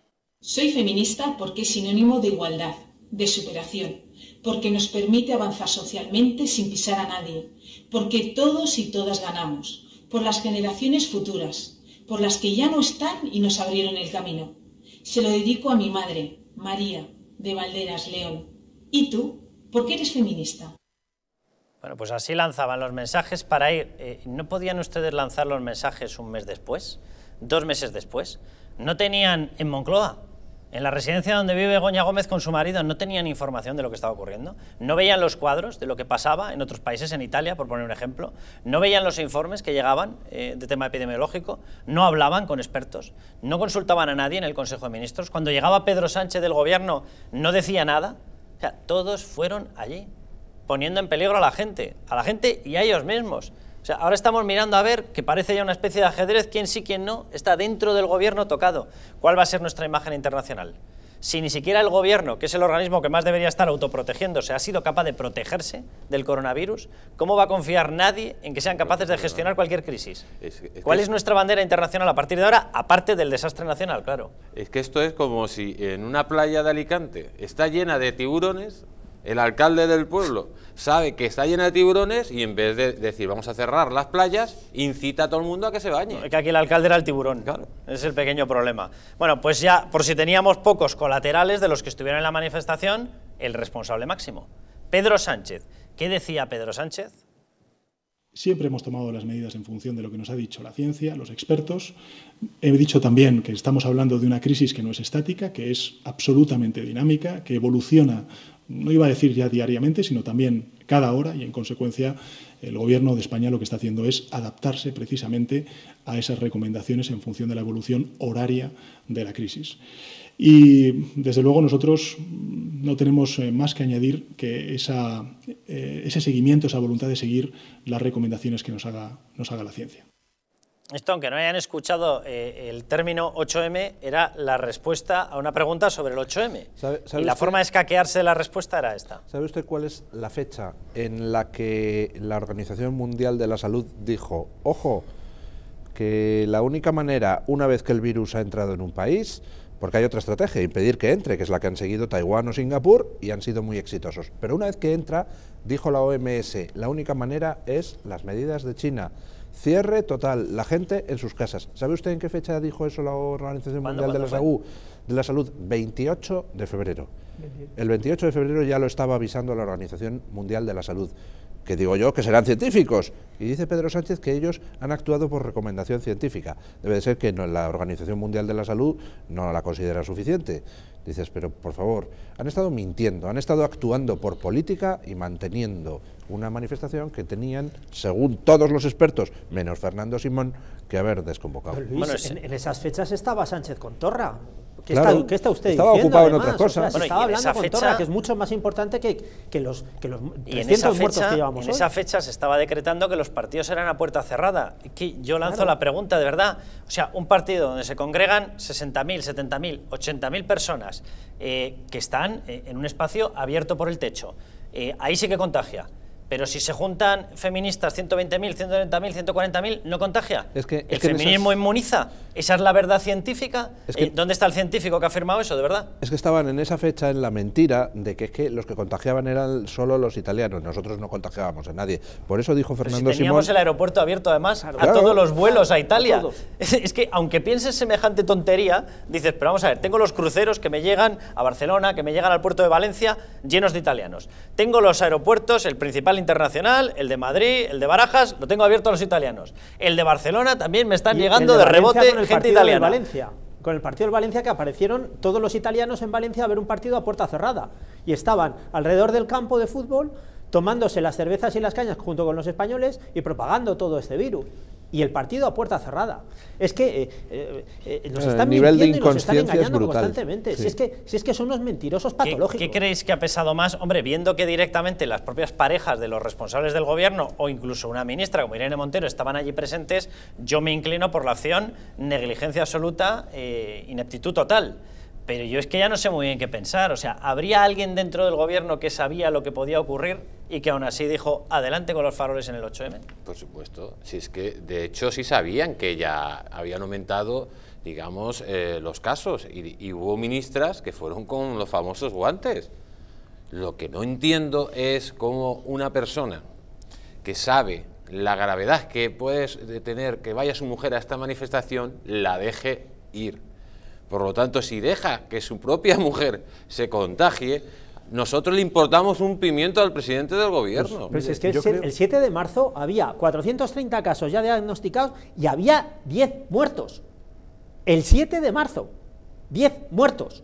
Soy feminista porque es sinónimo de igualdad, de superación, porque nos permite avanzar socialmente sin pisar a nadie, porque todos y todas ganamos, por las generaciones futuras, por las que ya no están y nos abrieron el camino. Se lo dedico a mi madre, María, de Valderas, León. ¿Y tú? ¿Por qué eres feminista? Bueno, pues así lanzaban los mensajes para ir. Eh, ¿No podían ustedes lanzar los mensajes un mes después? ¿Dos meses después? ¿No tenían en Moncloa, en la residencia donde vive Begoña Gómez con su marido, no tenían información de lo que estaba ocurriendo? ¿No veían los cuadros de lo que pasaba en otros países, en Italia, por poner un ejemplo? ¿No veían los informes que llegaban eh, de tema epidemiológico? ¿No hablaban con expertos? ¿No consultaban a nadie en el Consejo de Ministros? Cuando llegaba Pedro Sánchez del Gobierno, ¿no decía nada? O sea, todos fueron allí, poniendo en peligro a la gente, a la gente y a ellos mismos. O sea, ahora estamos mirando a ver, que parece ya una especie de ajedrez, quién sí, quién no, está dentro del gobierno tocado. ¿Cuál va a ser nuestra imagen internacional? Si ni siquiera el gobierno, que es el organismo que más debería estar autoprotegiéndose, ha sido capaz de protegerse del coronavirus, ¿cómo va a confiar nadie en que sean capaces de gestionar cualquier crisis? Es, es ¿Cuál es, es nuestra bandera internacional a partir de ahora, aparte del desastre nacional, claro? Es que esto es como si en una playa de Alicante está llena de tiburones, el alcalde del pueblo sabe que está llena de tiburones y en vez de decir vamos a cerrar las playas, incita a todo el mundo a que se bañe. No, que aquí el alcalde era el tiburón, claro. Es el pequeño problema. Bueno, pues ya, por si teníamos pocos colaterales de los que estuvieron en la manifestación, el responsable máximo, Pedro Sánchez. ¿Qué decía Pedro Sánchez? Siempre hemos tomado las medidas en función de lo que nos ha dicho la ciencia, los expertos. He dicho también que estamos hablando de una crisis que no es estática, que es absolutamente dinámica, que evoluciona, no iba a decir ya diariamente, sino también cada hora, y en consecuencia el Gobierno de España lo que está haciendo es adaptarse precisamente a esas recomendaciones en función de la evolución horaria de la crisis. Y desde luego nosotros no tenemos más que añadir que esa, eh, ese seguimiento, esa voluntad de seguir las recomendaciones que nos haga, nos haga la ciencia. Esto, aunque no hayan escuchado eh, el término ocho eme, era la respuesta a una pregunta sobre el ocho eme. ¿Sabe, sabe y la usted, forma de escaquearse de la respuesta era esta. ¿Sabe usted cuál es la fecha en la que la Organización Mundial de la Salud dijo, ojo, que la única manera, una vez que el virus ha entrado en un país, porque hay otra estrategia, impedir que entre, que es la que han seguido Taiwán o Singapur, y han sido muy exitosos. Pero una vez que entra, dijo la O M S, la única manera es las medidas de China. Cierre total, la gente en sus casas. ¿Sabe usted en qué fecha dijo eso la Organización Mundial de la, Salud, de la Salud? veintiocho de febrero. El veintiocho de febrero ya lo estaba avisando la Organización Mundial de la Salud, que digo yo que serán científicos. Y dice Pedro Sánchez que ellos han actuado por recomendación científica. Debe de ser que no, la Organización Mundial de la Salud no la considera suficiente. Dices, pero por favor, han estado mintiendo, han estado actuando por política y manteniendo una manifestación que tenían, según todos los expertos, menos Fernando Simón, que haber desconvocado. Luis, bueno, en, en esas fechas estaba Sánchez con Torra. ¿Qué, claro, está, ¿Qué está usted estaba diciendo? Estaba ocupado además? en otras cosas. O sea, bueno, estaba hablando con fecha, Torra, que es mucho más importante que, que los, que los y en trescientos esa muertos fecha, que llevamos En hoy. esa fecha se estaba decretando que los partidos eran a puerta cerrada. Que yo lanzo claro. la pregunta, de verdad. O sea, un partido donde se congregan sesenta mil, setenta mil, ochenta mil personas eh, que están eh, en un espacio abierto por el techo. Eh, ahí sí que contagia. Pero si se juntan feministas ciento veinte mil, ciento treinta mil, ciento cuarenta mil, ¿no contagia? Es que, ¿El es que feminismo esas... inmuniza? ¿Esa es la verdad científica? Es que... eh, ¿Dónde está el científico que ha afirmado eso, de verdad? Es que estaban en esa fecha en la mentira de que, es que los que contagiaban eran solo los italianos, nosotros no contagiábamos a nadie. Por eso dijo Fernando Pero si teníamos Simón... el aeropuerto abierto además claro, a todos claro, los vuelos a Italia. A es, es que aunque pienses semejante tontería, dices, pero vamos a ver, tengo los cruceros que me llegan a Barcelona, que me llegan al puerto de Valencia, llenos de italianos. Tengo los aeropuertos, el principal internacional, el de Madrid, el de Barajas, lo tengo abierto a los italianos. El de Barcelona también me están y llegando de, de Valencia rebote con el gente italiana. italiana. Valencia, con el partido del Valencia, que aparecieron todos los italianos en Valencia a ver un partido a puerta cerrada. Y estaban alrededor del campo de fútbol tomándose las cervezas y las cañas junto con los españoles y propagando todo este virus. y el partido a puerta cerrada. Es que eh, eh, eh, nos están el nivel mintiendo de y nos están inconsciencia es engañando brutal. constantemente. Sí. Si, es que, si es que son unos mentirosos ¿Qué, patológicos. ¿Qué creéis que ha pesado más? Hombre, viendo que directamente las propias parejas de los responsables del gobierno o incluso una ministra como Irene Montero estaban allí presentes, yo me inclino por la opción negligencia absoluta, eh, ineptitud total. Pero yo es que ya no sé muy bien qué pensar. O sea, ¿habría alguien dentro del gobierno que sabía lo que podía ocurrir y que aún así dijo adelante con los faroles en el ocho eme? Por supuesto. Si es que, de hecho, sí sabían que ya habían aumentado, digamos, eh, los casos. Y, y hubo ministras que fueron con los famosos guantes. Lo que no entiendo es cómo una persona que sabe la gravedad que puede tener que vaya su mujer a esta manifestación, la deje ir. Por lo tanto, si deja que su propia mujer se contagie, nosotros le importamos un pimiento al presidente del gobierno. Pues, pues es que el, creo... el siete de marzo había cuatrocientos treinta casos ya diagnosticados y había diez muertos. El siete de marzo, diez muertos.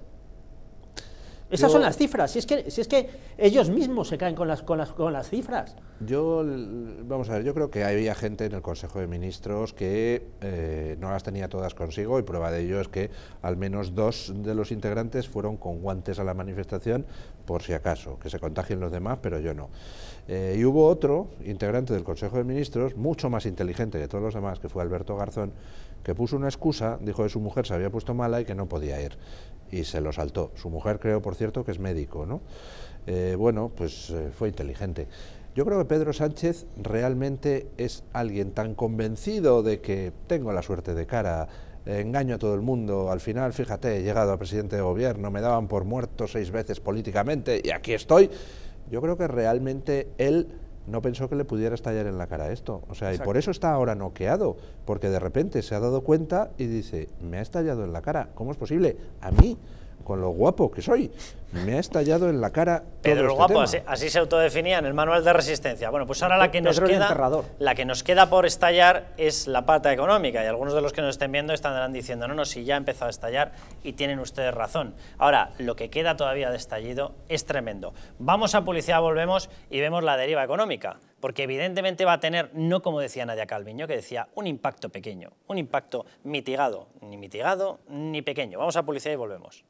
Esas yo, son las cifras, si es, que, si es que ellos mismos se caen con las, con, las, con las cifras. Yo, vamos a ver, yo creo que había gente en el Consejo de Ministros que eh, no las tenía todas consigo, y prueba de ello es que al menos dos de los integrantes fueron con guantes a la manifestación, por si acaso, que se contagien los demás, pero yo no. Eh, y hubo otro integrante del Consejo de Ministros, mucho más inteligente que todos los demás, que fue Alberto Garzón, que puso una excusa, dijo que su mujer se había puesto mala y que no podía ir, y se lo saltó. Su mujer, creo, por cierto, que es médico, ¿no? Eh, bueno, pues eh, fue inteligente. Yo creo que Pedro Sánchez realmente es alguien tan convencido de que tengo la suerte de cara, eh, engaño a todo el mundo, al final, fíjate, he llegado a presidente de gobierno, me daban por muerto seis veces políticamente y aquí estoy. Yo creo que realmente él no pensó que le pudiera estallar en la cara esto, o sea, Exacto. y por eso está ahora noqueado, porque de repente se ha dado cuenta y dice, me ha estallado en la cara, ¿cómo es posible? A mí, con lo guapo que soy, me ha estallado en la cara Pedro todo el este Guapo, tema. así, así se autodefinía en el manual de resistencia. Bueno, pues ahora la que nos Pedro queda, la que nos queda por estallar es la pata económica, y algunos de los que nos estén viendo estarán diciendo, no, no, si ya ha empezado a estallar, y tienen ustedes razón. Ahora, lo que queda todavía de estallido es tremendo. Vamos a publicidad, volvemos y vemos la deriva económica, porque evidentemente va a tener, no como decía Nadia Calviño, que decía un impacto pequeño, un impacto mitigado, ni mitigado ni pequeño. Vamos a publicidad y volvemos.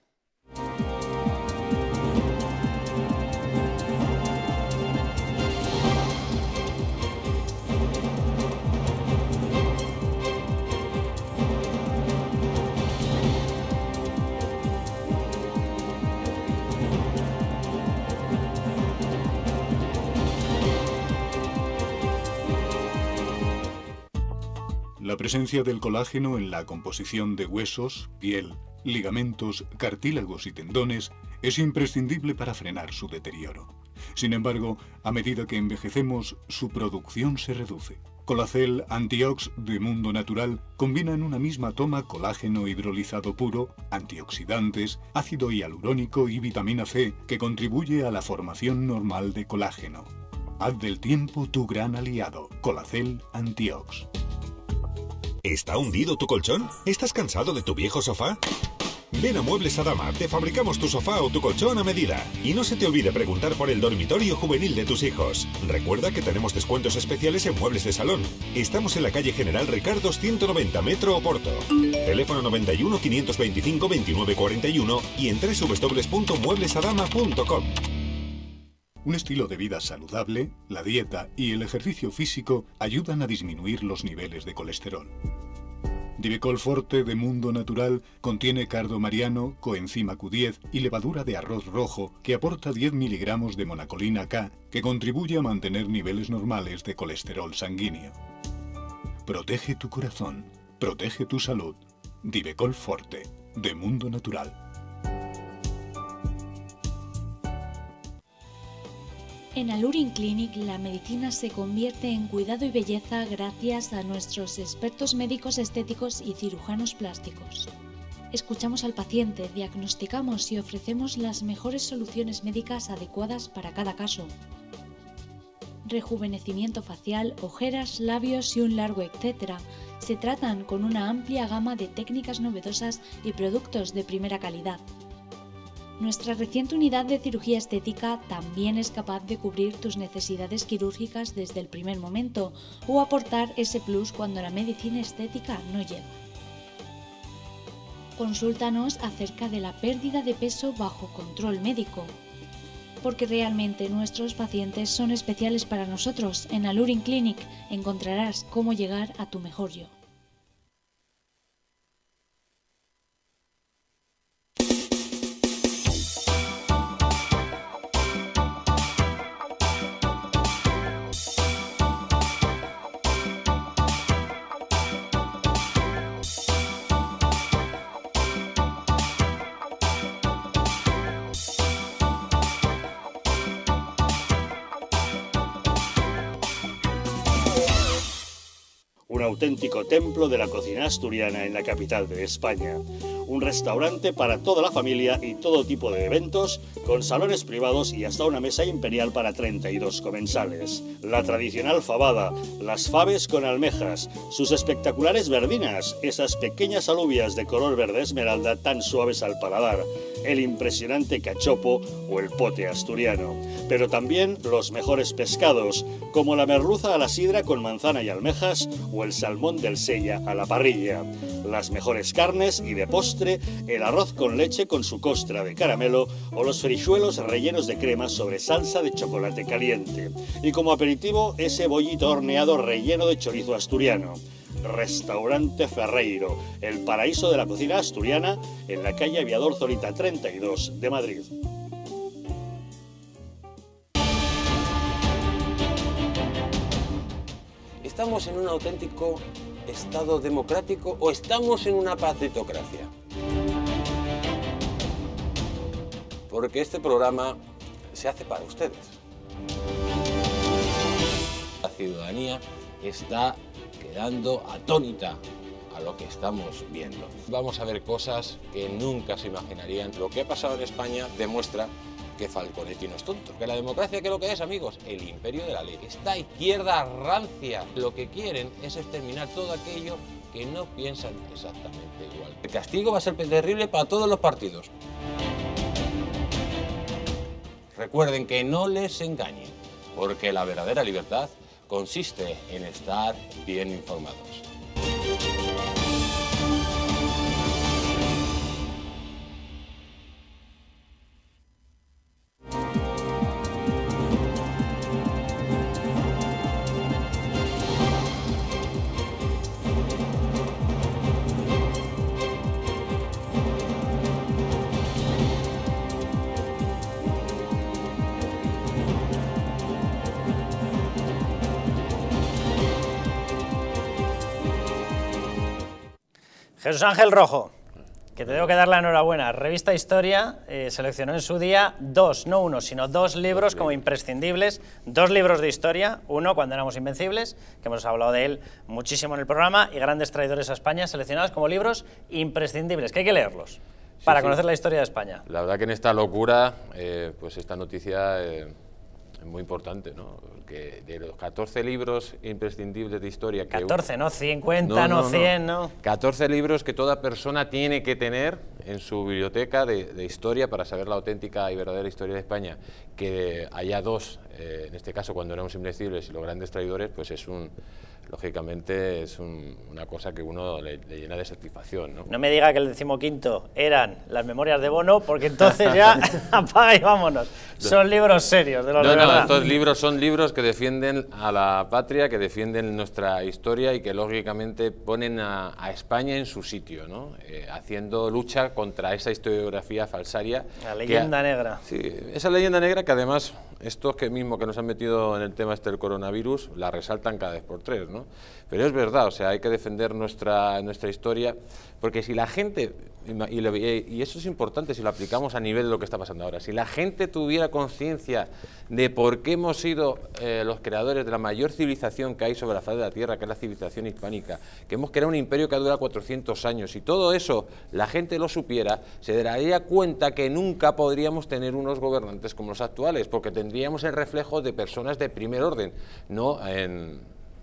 La presencia del colágeno en la composición de huesos, piel, ligamentos, cartílagos y tendones es imprescindible para frenar su deterioro. Sin embargo, a medida que envejecemos, su producción se reduce. Colacel Antiox de Mundo Natural combina en una misma toma colágeno hidrolizado puro, antioxidantes, ácido hialurónico y vitamina C, que contribuye a la formación normal de colágeno. Haz del tiempo tu gran aliado. Colacel Antiox. ¿Está hundido tu colchón? ¿Estás cansado de tu viejo sofá? Ven a Muebles Adama, te fabricamos tu sofá o tu colchón a medida. Y no se te olvide preguntar por el dormitorio juvenil de tus hijos. Recuerda que tenemos descuentos especiales en muebles de salón. Estamos en la calle General Ricardos ciento noventa, Metro Oporto. Teléfono noventa y uno, quinientos veinticinco, veintinueve cuarenta y uno y en doble u doble u doble u punto muebles adama punto com. Un estilo de vida saludable, la dieta y el ejercicio físico ayudan a disminuir los niveles de colesterol. Divecol Forte de Mundo Natural contiene cardo mariano, coenzima Q diez y levadura de arroz rojo que aporta diez miligramos de monacolina K que contribuye a mantener niveles normales de colesterol sanguíneo. Protege tu corazón, protege tu salud. Divecol Forte de Mundo Natural. En Alurin Clinic la medicina se convierte en cuidado y belleza gracias a nuestros expertos médicos estéticos y cirujanos plásticos. Escuchamos al paciente, diagnosticamos y ofrecemos las mejores soluciones médicas adecuadas para cada caso. Rejuvenecimiento facial, ojeras, labios y un largo etcétera se tratan con una amplia gama de técnicas novedosas y productos de primera calidad. Nuestra reciente unidad de cirugía estética también es capaz de cubrir tus necesidades quirúrgicas desde el primer momento o aportar ese plus cuando la medicina estética no llega. Consúltanos acerca de la pérdida de peso bajo control médico, porque realmente nuestros pacientes son especiales para nosotros. En Alurin Clinic encontrarás cómo llegar a tu mejor yo. Un auténtico templo de la cocina asturiana en la capital de España. Un restaurante para toda la familia y todo tipo de eventos, con salones privados y hasta una mesa imperial para treinta y dos comensales. La tradicional fabada, las faves con almejas, sus espectaculares verdinas, esas pequeñas alubias de color verde esmeralda tan suaves al paladar, el impresionante cachopo o el pote asturiano. Pero también los mejores pescados, como la merluza a la sidra con manzana y almejas o el salmón del Sella a la parrilla. Las mejores carnes y de postre, el arroz con leche con su costra de caramelo o los frijuelos rellenos de crema sobre salsa de chocolate caliente. Y como aperitivo, ese bollito horneado relleno de chorizo asturiano. Restaurante Ferreiro, el paraíso de la cocina asturiana, en la calle Aviador Zorita treinta y dos de Madrid. ¿Estamos en un auténtico Estado democrático o estamos en una patritocracia? Porque este programa se hace para ustedes. La ciudadanía está quedando atónita a lo que estamos viendo. Vamos a ver cosas que nunca se imaginarían. Lo que ha pasado en España demuestra que Falconetti no es tonto. Que la democracia, ¿qué es lo que es, amigos? El imperio de la ley. Esta izquierda rancia lo que quieren es exterminar todo aquello que no piensan exactamente igual. El castigo va a ser terrible para todos los partidos. Recuerden que no les engañen, porque la verdadera libertad consiste en estar bien informados. Jesús Ángel Rojo, que te tengo que dar la enhorabuena. Revista Historia eh, seleccionó en su día dos, no uno, sino dos libros como imprescindibles, dos libros de historia, uno Cuando éramos invencibles, que hemos hablado de él muchísimo en el programa, y Grandes traidores a España, seleccionados como libros imprescindibles, que hay que leerlos para sí, conocer sí. la historia de España. La verdad que en esta locura, eh, pues esta noticia eh, es muy importante, ¿no? Porque de los catorce libros imprescindibles de historia... Que catorce, no cincuenta, no, no, no cien, no. no. catorce libros que toda persona tiene que tener en su biblioteca de, de historia para saber la auténtica y verdadera historia de España. Que haya dos, eh, en este caso Cuando éramos invencibles y Los grandes traidores, pues es un... lógicamente es un, una cosa que uno le, le llena de satisfacción, ¿no? No me diga que el decimoquinto eran las memorias de Bono, porque entonces ya apaga y vámonos. Son libros serios, de los no, de verdad. No, estos libros son libros que defienden a la patria, que defienden nuestra historia y que lógicamente ponen a, a España en su sitio, ¿no? Eh, haciendo lucha contra esa historiografía falsaria. La leyenda que, negra. Sí, esa leyenda negra que además estos que mismo que nos han metido en el tema este del coronavirus la resaltan cada vez por tres, ¿no? Pero es verdad, o sea, hay que defender nuestra, nuestra historia, porque si la gente, y, lo, y eso es importante si lo aplicamos a nivel de lo que está pasando ahora, si la gente tuviera conciencia de por qué hemos sido eh, los creadores de la mayor civilización que hay sobre la faz de la Tierra, que es la civilización hispánica, que hemos creado un imperio que ha durado cuatrocientos años, y todo eso la gente lo supiera, se daría cuenta que nunca podríamos tener unos gobernantes como los actuales, porque tendríamos el reflejo de personas de primer orden, no en...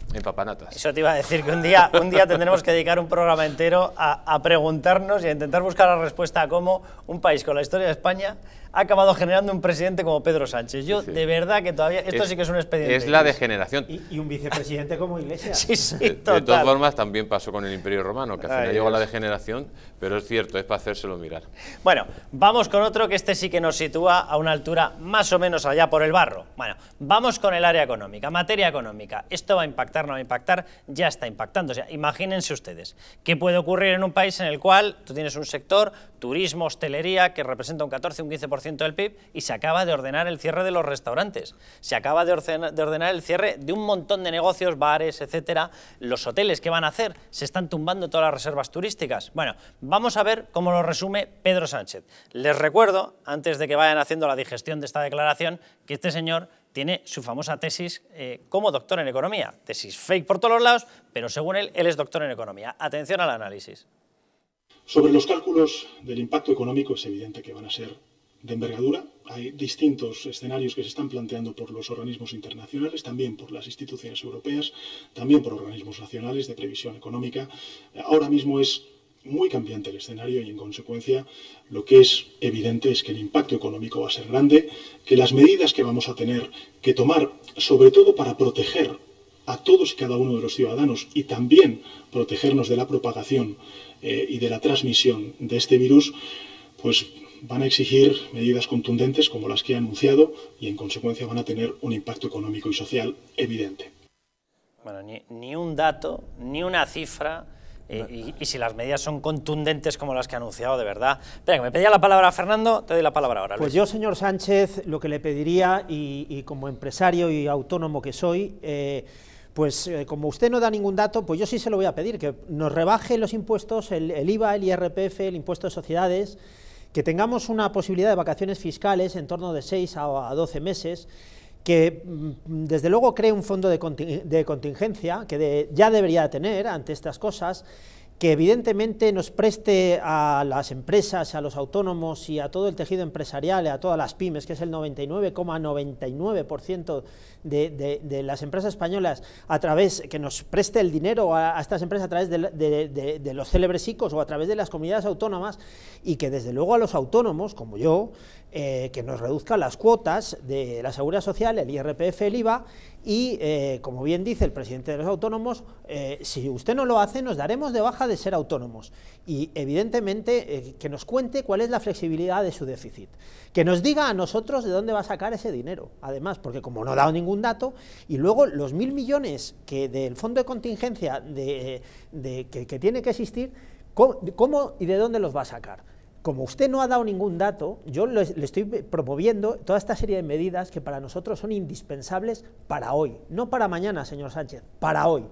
En papanatas. Eso te iba a decir, que un día, un día tendremos que dedicar un programa entero a, a preguntarnos y a intentar buscar la respuesta a cómo un país con la historia de España ha acabado generando un presidente como Pedro Sánchez. Yo, sí, de verdad, que todavía... Esto es, sí que es un expediente. Es la degeneración. Y, y un vicepresidente como Iglesias. Sí, sí, de, total. de todas formas, también pasó con el Imperio Romano, que al final Ay, llegó a la degeneración, pero es cierto, es para hacérselo mirar. Bueno, vamos con otro que este sí que nos sitúa a una altura más o menos allá por el barro. Bueno, vamos con el área económica, materia económica. ¿Esto va a impactar, no va a impactar? Ya está impactando. O sea, imagínense ustedes, ¿qué puede ocurrir en un país en el cual tú tienes un sector, turismo, hostelería, que representa un catorce, un quince por ciento del P I B, y se acaba de ordenar el cierre de los restaurantes, se acaba de ordenar el cierre de un montón de negocios, bares, etcétera, los hoteles, ¿qué van a hacer? Se están tumbando todas las reservas turísticas. Bueno, vamos a ver cómo lo resume Pedro Sánchez. Les recuerdo, antes de que vayan haciendo la digestión de esta declaración, que este señor tiene su famosa tesis eh, como doctor en economía, tesis fake por todos los lados, pero según él, él es doctor en economía. Atención al análisis. Sobre los cálculos del impacto económico es evidente que van a ser de envergadura. Hay distintos escenarios que se están planteando por los organismos internacionales, también por las instituciones europeas, también por organismos nacionales de previsión económica. Ahora mismo es muy cambiante el escenario y, en consecuencia, lo que es evidente es que el impacto económico va a ser grande, que las medidas que vamos a tener que tomar, sobre todo para proteger a todos y cada uno de los ciudadanos y también protegernos de la propagación eh, y de la transmisión de este virus, pues van a exigir medidas contundentes como las que he anunciado y, en consecuencia, van a tener un impacto económico y social evidente. Bueno, ni, ni un dato, ni una cifra, eh, y, y si las medidas son contundentes como las que ha anunciado, de verdad. Espera, que me pedía la palabra Fernando, te doy la palabra ahora, Luis. Pues yo, señor Sánchez, lo que le pediría, y, y como empresario y autónomo que soy, eh, pues eh, como usted no da ningún dato, pues yo sí se lo voy a pedir, que nos rebaje los impuestos, el, el I V A, el I R P F, el impuesto de sociedades, que tengamos una posibilidad de vacaciones fiscales en torno de seis a doce meses, que desde luego cree un fondo de, conting de contingencia, que de, ya debería tener ante estas cosas, que evidentemente nos preste a las empresas, a los autónomos y a todo el tejido empresarial, a todas las pymes, que es el noventa y nueve coma noventa y nueve por ciento de, de, de las empresas españolas, a través, que nos preste el dinero a, a estas empresas a través de, de, de, de los célebres I C Os o a través de las comunidades autónomas, y que desde luego a los autónomos, como yo, eh, que nos reduzcan las cuotas de la Seguridad Social, el I R P F, el I V A, y eh, como bien dice el presidente de los autónomos, eh, si usted no lo hace, nos daremos de baja de ser autónomos, y evidentemente eh, que nos cuente cuál es la flexibilidad de su déficit, que nos diga a nosotros de dónde va a sacar ese dinero, además, porque como no ha dado ningún dato, y luego los mil millones que del fondo de contingencia de, de, que, que tiene que existir, ¿cómo, ¿cómo y de dónde los va a sacar? Como usted no ha dado ningún dato, yo le, le estoy promoviendo toda esta serie de medidas que para nosotros son indispensables para hoy, no para mañana, señor Sánchez, para hoy.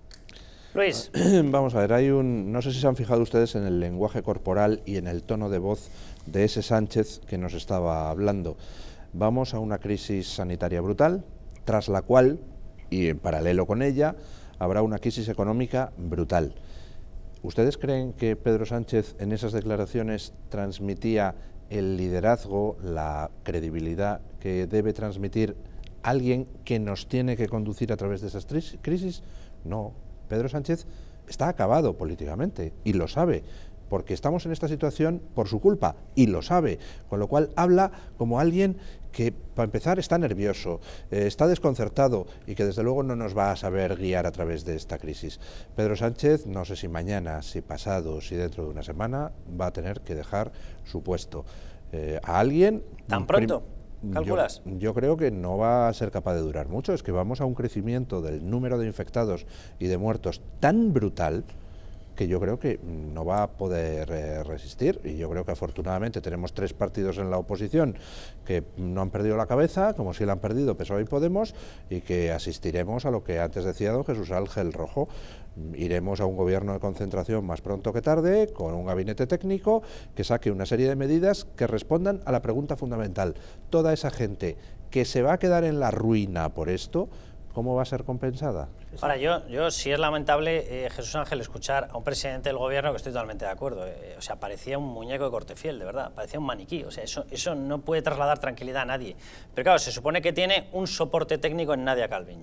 Luis. Vamos a ver, hay un, no sé si se han fijado ustedes en el lenguaje corporal y en el tono de voz de ese Sánchez que nos estaba hablando. Vamos a una crisis sanitaria brutal, tras la cual, y en paralelo con ella, habrá una crisis económica brutal. ¿Ustedes creen que Pedro Sánchez en esas declaraciones transmitía el liderazgo, la credibilidad que debe transmitir alguien que nos tiene que conducir a través de esas crisis? No, Pedro Sánchez está acabado políticamente y lo sabe, porque estamos en esta situación por su culpa y lo sabe, con lo cual habla como alguien que, para empezar, está nervioso, eh, está desconcertado y que desde luego no nos va a saber guiar a través de esta crisis. Pedro Sánchez, no sé si mañana, si pasado, si dentro de una semana, va a tener que dejar su puesto eh, a alguien. ¿Tan pronto? ¿Calculas? Yo, yo creo que no va a ser capaz de durar mucho, es que vamos a un crecimiento del número de infectados y de muertos tan brutal que yo creo que no va a poder eh, resistir, y yo creo que afortunadamente tenemos tres partidos en la oposición que no han perdido la cabeza, como si la han perdido P S O E y Podemos, y que asistiremos a lo que antes decía don Jesús Ángel Rojo. Iremos a un gobierno de concentración más pronto que tarde, con un gabinete técnico que saque una serie de medidas que respondan a la pregunta fundamental: toda esa gente que se va a quedar en la ruina por esto, ¿cómo va a ser compensada? Ahora, yo, yo sí es lamentable, eh, Jesús Ángel, escuchar a un presidente del gobierno que estoy totalmente de acuerdo. Eh, o sea, parecía un muñeco de Cortefiel, de verdad, parecía un maniquí. O sea, eso, eso no puede trasladar tranquilidad a nadie. Pero claro, se supone que tiene un soporte técnico en Nadia Calviño.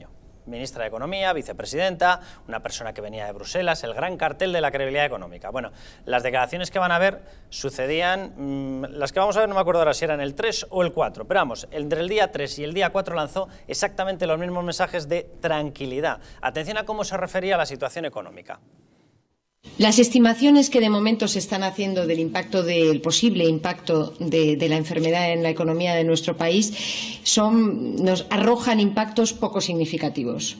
ministra de Economía, vicepresidenta, una persona que venía de Bruselas, el gran cartel de la credibilidad económica. Bueno, las declaraciones que van a ver sucedían, mmm, las que vamos a ver no me acuerdo ahora si eran el tres o el cuatro, pero vamos, entre el día tres y el día cuatro lanzó exactamente los mismos mensajes de tranquilidad. Atención a cómo se refería a la situación económica. Las estimaciones que de momento se están haciendo del impacto, del posible impacto de, de la enfermedad en la economía de nuestro país son, nos arrojan impactos poco significativos.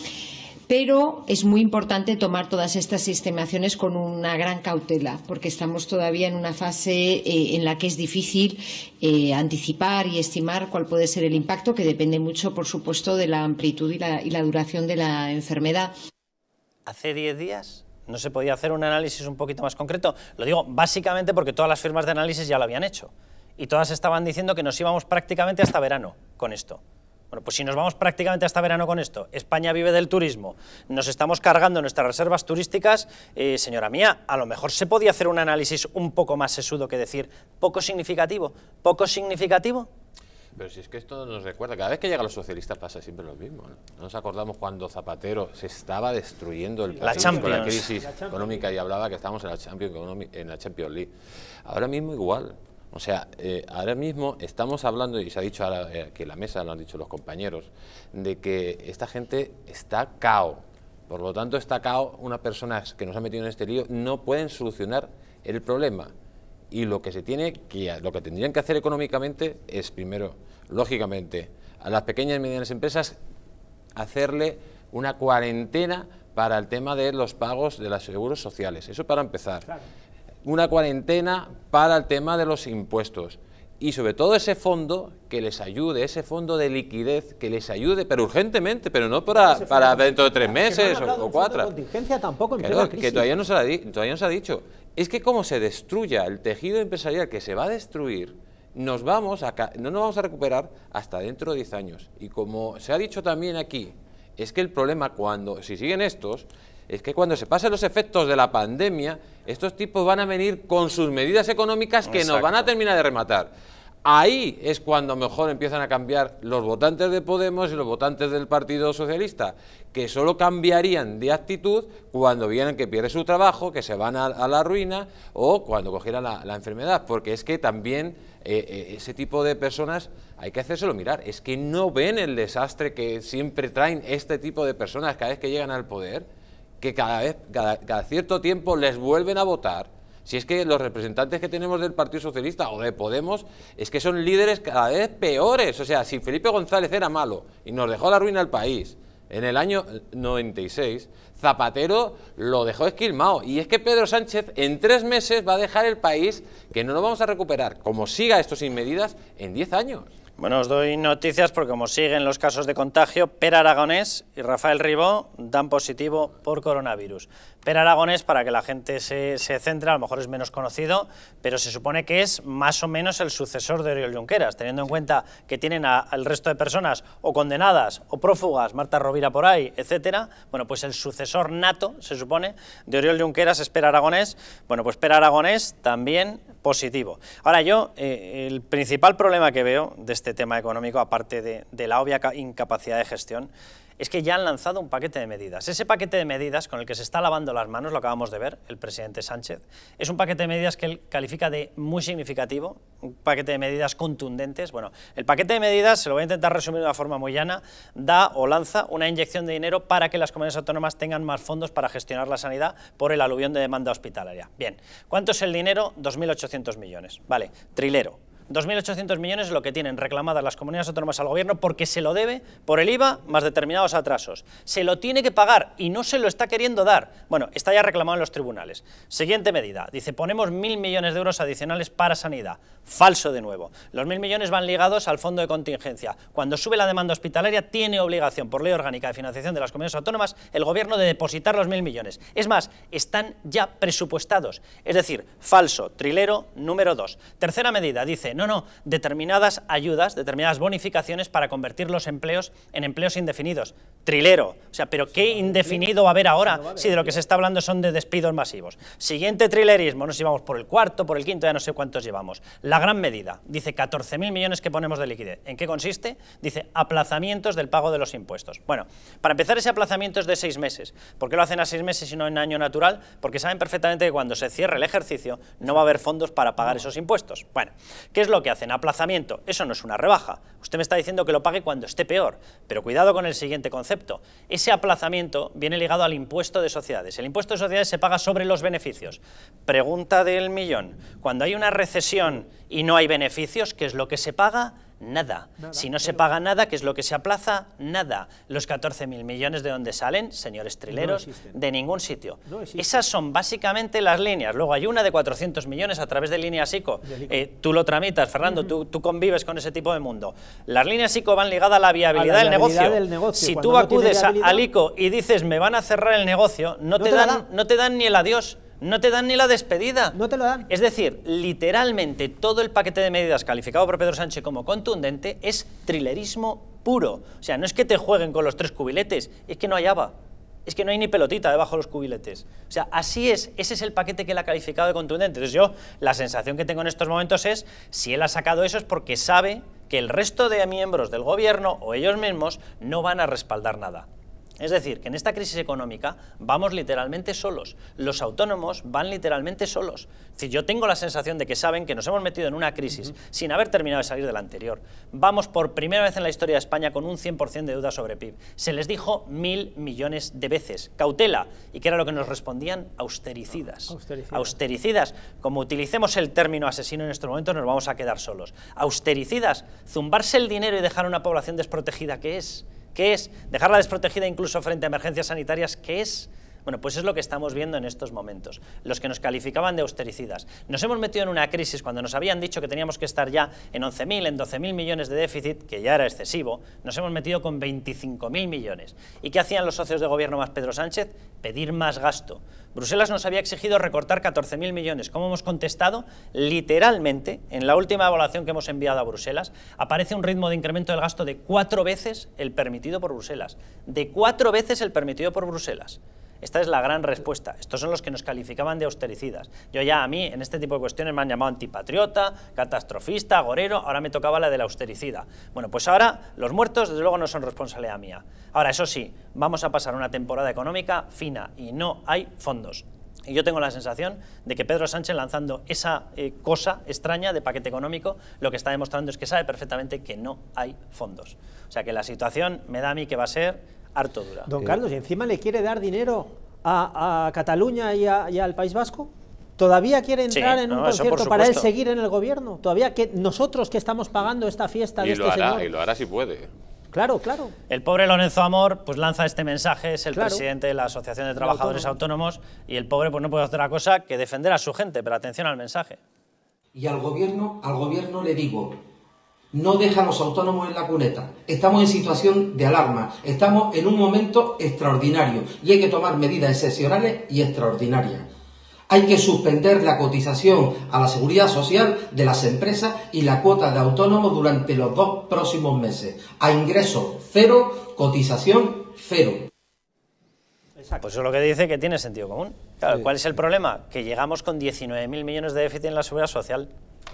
Pero es muy importante tomar todas estas estimaciones con una gran cautela, porque estamos todavía en una fase eh, en la que es difícil eh, anticipar y estimar cuál puede ser el impacto, que depende mucho, por supuesto, de la amplitud y la, y la duración de la enfermedad. Hace diez días no se podía hacer un análisis un poquito más concreto. Lo digo básicamente porque todas las firmas de análisis ya lo habían hecho y todas estaban diciendo que nos íbamos prácticamente hasta verano con esto. Bueno, pues si nos vamos prácticamente hasta verano con esto, España vive del turismo, nos estamos cargando nuestras reservas turísticas, eh, señora mía, a lo mejor se podía hacer un análisis un poco más sesudo que decir poco significativo, poco significativo. Pero si es que esto nos recuerda, cada vez que llegan los socialistas pasa siempre lo mismo, ¿no? ¿No nos acordamos cuando Zapatero se estaba destruyendo el país con la crisis económica y hablaba que estábamos en la Champions, en la Champions League? Ahora mismo igual. O sea, eh, ahora mismo estamos hablando, y se ha dicho ahora eh, que en la mesa, lo han dicho los compañeros, de que esta gente está cao. Por lo tanto, está cao, unas personas que nos han metido en este lío no pueden solucionar el problema. Y lo que se tiene que, lo que tendrían que hacer económicamente es, primero, lógicamente, a las pequeñas y medianas empresas hacerle una cuarentena para el tema de los pagos de los seguros sociales. Eso para empezar. Claro. Una cuarentena para el tema de los impuestos. Y sobre todo ese fondo que les ayude, ese fondo de liquidez que les ayude, pero urgentemente, pero no para, para dentro de tres meses o, o cuatro. De contingencia tampoco en claro, plena crisis. Que todavía no, se ha, todavía no se ha dicho. Es que como se destruya el tejido empresarial que se va a destruir, nos vamos a, no nos vamos a recuperar hasta dentro de diez años. Y como se ha dicho también aquí, es que el problema cuando, si siguen estos, es que cuando se pasen los efectos de la pandemia, estos tipos van a venir con sus medidas económicas que Exacto. nos van a terminar de rematar. Ahí es cuando mejor empiezan a cambiar los votantes de Podemos y los votantes del Partido Socialista, que solo cambiarían de actitud cuando vieran que pierde su trabajo, que se van a, a la ruina o cuando cogieran la, la enfermedad, porque es que también eh, eh, ese tipo de personas hay que hacérselo mirar, es que no ven el desastre que siempre traen este tipo de personas cada vez que llegan al poder, que cada vez, cada, cada cierto tiempo les vuelven a votar. Si es que los representantes que tenemos del Partido Socialista o de Podemos, es que son líderes cada vez peores. O sea, si Felipe González era malo y nos dejó la ruina al país en el año noventa y seis, Zapatero lo dejó esquilmado. Y es que Pedro Sánchez en tres meses va a dejar el país que no lo vamos a recuperar, como siga esto sin medidas, en diez años. Bueno, os doy noticias porque como siguen los casos de contagio, Pere Aragonés y Rafael Ribó dan positivo por coronavirus. Pere Aragonés, para que la gente se, se centre, a lo mejor es menos conocido, pero se supone que es más o menos el sucesor de Oriol Junqueras, teniendo en cuenta que tienen al resto de personas o condenadas o prófugas, Marta Rovira por ahí, etcétera. Bueno, pues el sucesor nato, se supone, de Oriol Junqueras es Pere Aragonés. Bueno, pues Pere Aragonés también positivo. Ahora yo, eh, el principal problema que veo de este tema económico, aparte de, de la obvia incapacidad de gestión, es que ya han lanzado un paquete de medidas. Ese paquete de medidas con el que se está lavando las manos, lo acabamos de ver, el presidente Sánchez, es un paquete de medidas que él califica de muy significativo, un paquete de medidas contundentes. Bueno, el paquete de medidas, se lo voy a intentar resumir de una forma muy llana, da o lanza una inyección de dinero para que las comunidades autónomas tengan más fondos para gestionar la sanidad por el aluvión de demanda hospitalaria. Bien, ¿cuánto es el dinero? dos mil ochocientos millones. Vale, trilero. dos mil ochocientos millones es lo que tienen reclamadas las comunidades autónomas al gobierno porque se lo debe por el I V A más determinados atrasos. Se lo tiene que pagar y no se lo está queriendo dar. Bueno, está ya reclamado en los tribunales. Siguiente medida, dice, ponemos mil millones de euros adicionales para sanidad. Falso de nuevo. Los mil millones van ligados al fondo de contingencia. Cuando sube la demanda hospitalaria tiene obligación por ley orgánica de financiación de las comunidades autónomas el gobierno de depositar los mil millones. Es más, están ya presupuestados. Es decir, falso, trilero número dos. Tercera medida, dice, dice, no, no, determinadas ayudas, determinadas bonificaciones para convertir los empleos en empleos indefinidos. Trilero, o sea, pero ¿qué indefinido va a haber ahora si de lo que se está hablando son de despidos masivos? Siguiente trilerismo, no sé si vamos por el cuarto, por el quinto, ya no sé cuántos llevamos. La gran medida, dice catorce mil millones que ponemos de liquidez. ¿En qué consiste? Dice aplazamientos del pago de los impuestos. Bueno, para empezar ese aplazamiento es de seis meses. ¿Por qué lo hacen a seis meses y no en año natural? Porque saben perfectamente que cuando se cierre el ejercicio no va a haber fondos para pagar esos impuestos. Bueno, ¿qué es lo que hacen? Aplazamiento, eso no es una rebaja. Usted me está diciendo que lo pague cuando esté peor, pero cuidado con el siguiente concepto. Ese aplazamiento viene ligado al impuesto de sociedades. El impuesto de sociedades se paga sobre los beneficios. Pregunta del millón. Cuando hay una recesión y no hay beneficios, ¿qué es lo que se paga? Nada. Nada. Si no se paga nada, ¿qué es lo que se aplaza? Nada. Los catorce mil millones, ¿de dónde salen, señores trileros? No de ningún sitio. No Esas son básicamente las líneas. Luego hay una de cuatrocientos millones a través de líneas ICO. Eh, tú lo tramitas, Fernando, uh-huh. tú, tú convives con ese tipo de mundo. Las líneas ICO van ligadas a la viabilidad, a la viabilidad del, negocio. del negocio. Si Cuando tú acudes no al ICO y dices, me van a cerrar el negocio, no, no, te, te, dan, da. no te dan ni el adiós. No te dan ni la despedida. No te lo dan. Es decir, literalmente todo el paquete de medidas calificado por Pedro Sánchez como contundente es trilerismo puro. O sea, no es que te jueguen con los tres cubiletes, es que no hay haba. Es que no hay ni pelotita debajo de los cubiletes. O sea, así es, ese es el paquete que él ha calificado de contundente. Entonces yo, la sensación que tengo en estos momentos es, si él ha sacado eso es porque sabe que el resto de miembros del gobierno o ellos mismos no van a respaldar nada. Es decir, que en esta crisis económica vamos literalmente solos, los autónomos van literalmente solos. Es decir, yo tengo la sensación de que saben que nos hemos metido en una crisis uh-huh. sin haber terminado de salir de la anterior. Vamos por primera vez en la historia de España con un cien por cien de deuda sobre P I B. Se les dijo mil millones de veces, cautela, y que era lo que nos respondían, austericidas. Austericidas. Austericidas, como utilicemos el término asesino en estos momentos nos vamos a quedar solos. Austericidas, zumbarse el dinero y dejar a una población desprotegida, ¿qué es? ¿Qué es? ¿Dejarla desprotegida incluso frente a emergencias sanitarias? ¿Qué es? Bueno, pues es lo que estamos viendo en estos momentos. Los que nos calificaban de austericidas. Nos hemos metido en una crisis cuando nos habían dicho que teníamos que estar ya en once mil, en doce mil millones de déficit, que ya era excesivo. Nos hemos metido con veinticinco mil millones. ¿Y qué hacían los socios de gobierno más Pedro Sánchez? Pedir más gasto. Bruselas nos había exigido recortar catorce mil millones. ¿Cómo hemos contestado? Literalmente, en la última evaluación que hemos enviado a Bruselas, aparece un ritmo de incremento del gasto de cuatro veces el permitido por Bruselas. De cuatro veces el permitido por Bruselas. Esta es la gran respuesta. Estos son los que nos calificaban de austericidas. Yo ya a mí, en este tipo de cuestiones, me han llamado antipatriota, catastrofista, agorero, ahora me tocaba la del austericida. Bueno, pues ahora los muertos, desde luego, no son responsabilidad mía. Ahora, eso sí, vamos a pasar una temporada económica fina y no hay fondos. Y yo tengo la sensación de que Pedro Sánchez, lanzando esa eh, cosa extraña de paquete económico, lo que está demostrando es que sabe perfectamente que no hay fondos. O sea que la situación me da a mí que va a ser harto dura. Don Carlos, ¿y encima le quiere dar dinero a, a Cataluña y, a, y al País Vasco? ¿Todavía quiere entrar sí, en un no, concierto para él seguir en el gobierno? ¿Todavía que nosotros que estamos pagando esta fiesta y de lo este hará, señor? Y lo hará si puede. Claro, claro. El pobre Lorenzo Amor pues lanza este mensaje, es el claro. presidente de la Asociación de Trabajadores Autónomos, y el pobre pues no puede hacer otra cosa que defender a su gente, pero atención al mensaje. Y al gobierno, al gobierno le digo, no deja a los autónomos en la cuneta. Estamos en situación de alarma, estamos en un momento extraordinario y hay que tomar medidas excepcionales y extraordinarias. Hay que suspender la cotización a la seguridad social de las empresas y la cuota de autónomos durante los dos próximos meses. A ingresos cero, cotización cero. Exacto. Pues eso es lo que dice que tiene sentido común. Claro, sí. ¿Cuál es el problema? Que llegamos con diecinueve mil millones de déficit en la seguridad social.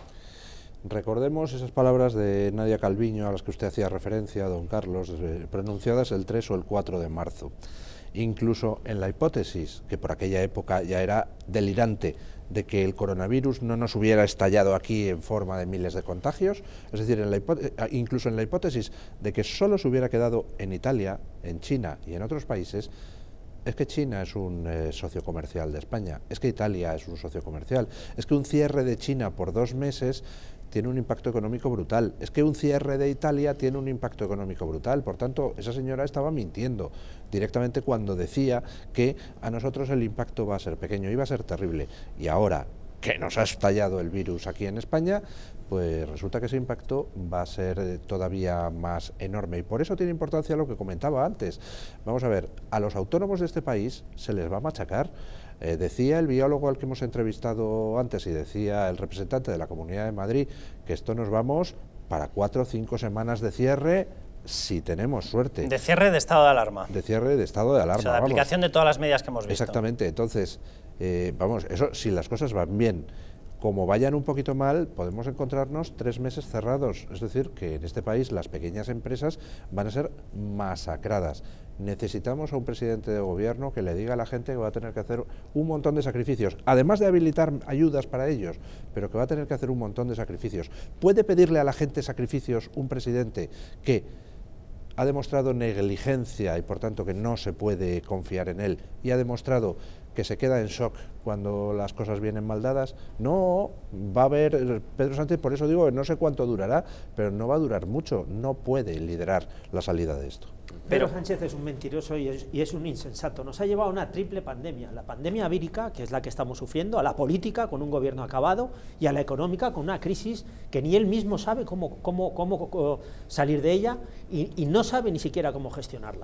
Recordemos esas palabras de Nadia Calviño a las que usted hacía referencia, don Carlos, eh, pronunciadas el tres o el cuatro de marzo. Incluso en la hipótesis, que por aquella época ya era delirante, de que el coronavirus no nos hubiera estallado aquí en forma de miles de contagios, es decir, en la incluso en la hipótesis de que solo se hubiera quedado en Italia, en China y en otros países, es que China es un eh, socio comercial de España, es que Italia es un socio comercial, es que un cierre de China por dos meses tiene un impacto económico brutal, es que un cierre de Italia tiene un impacto económico brutal. Por tanto, esa señora estaba mintiendo directamente cuando decía que a nosotros el impacto va a ser pequeño, iba a ser terrible, y ahora que nos ha estallado el virus aquí en España, pues resulta que ese impacto va a ser todavía más enorme, y por eso tiene importancia lo que comentaba antes. Vamos a ver, a los autónomos de este país se les va a machacar. Eh, decía el biólogo al que hemos entrevistado antes y decía el representante de la Comunidad de Madrid que esto nos vamos para cuatro o cinco semanas de cierre, si tenemos suerte. De cierre de estado de alarma. De cierre de estado de alarma. O sea, de aplicación vamos. de todas las medidas que hemos visto. Exactamente, entonces, eh, vamos, eso si las cosas van bien. Como vayan un poquito mal, podemos encontrarnos tres meses cerrados. Es decir, que en este país las pequeñas empresas van a ser masacradas. Necesitamos a un presidente de gobierno que le diga a la gente que va a tener que hacer un montón de sacrificios, además de habilitar ayudas para ellos, pero que va a tener que hacer un montón de sacrificios. ¿Puede pedirle a la gente sacrificios un presidente que ha demostrado negligencia y por tanto que no se puede confiar en él y ha demostrado que se queda en shock cuando las cosas vienen mal dadas? No, va a haber, Pedro Sánchez, por eso digo que no sé cuánto durará, pero no va a durar mucho, no puede liderar la salida de esto. Pedro Sánchez es un mentiroso y es, y es un insensato. Nos ha llevado a una triple pandemia, la pandemia vírica, que es la que estamos sufriendo, a la política, con un gobierno acabado, y a la económica, con una crisis que ni él mismo sabe cómo, cómo, cómo, cómo salir de ella y, y no sabe ni siquiera cómo gestionarla.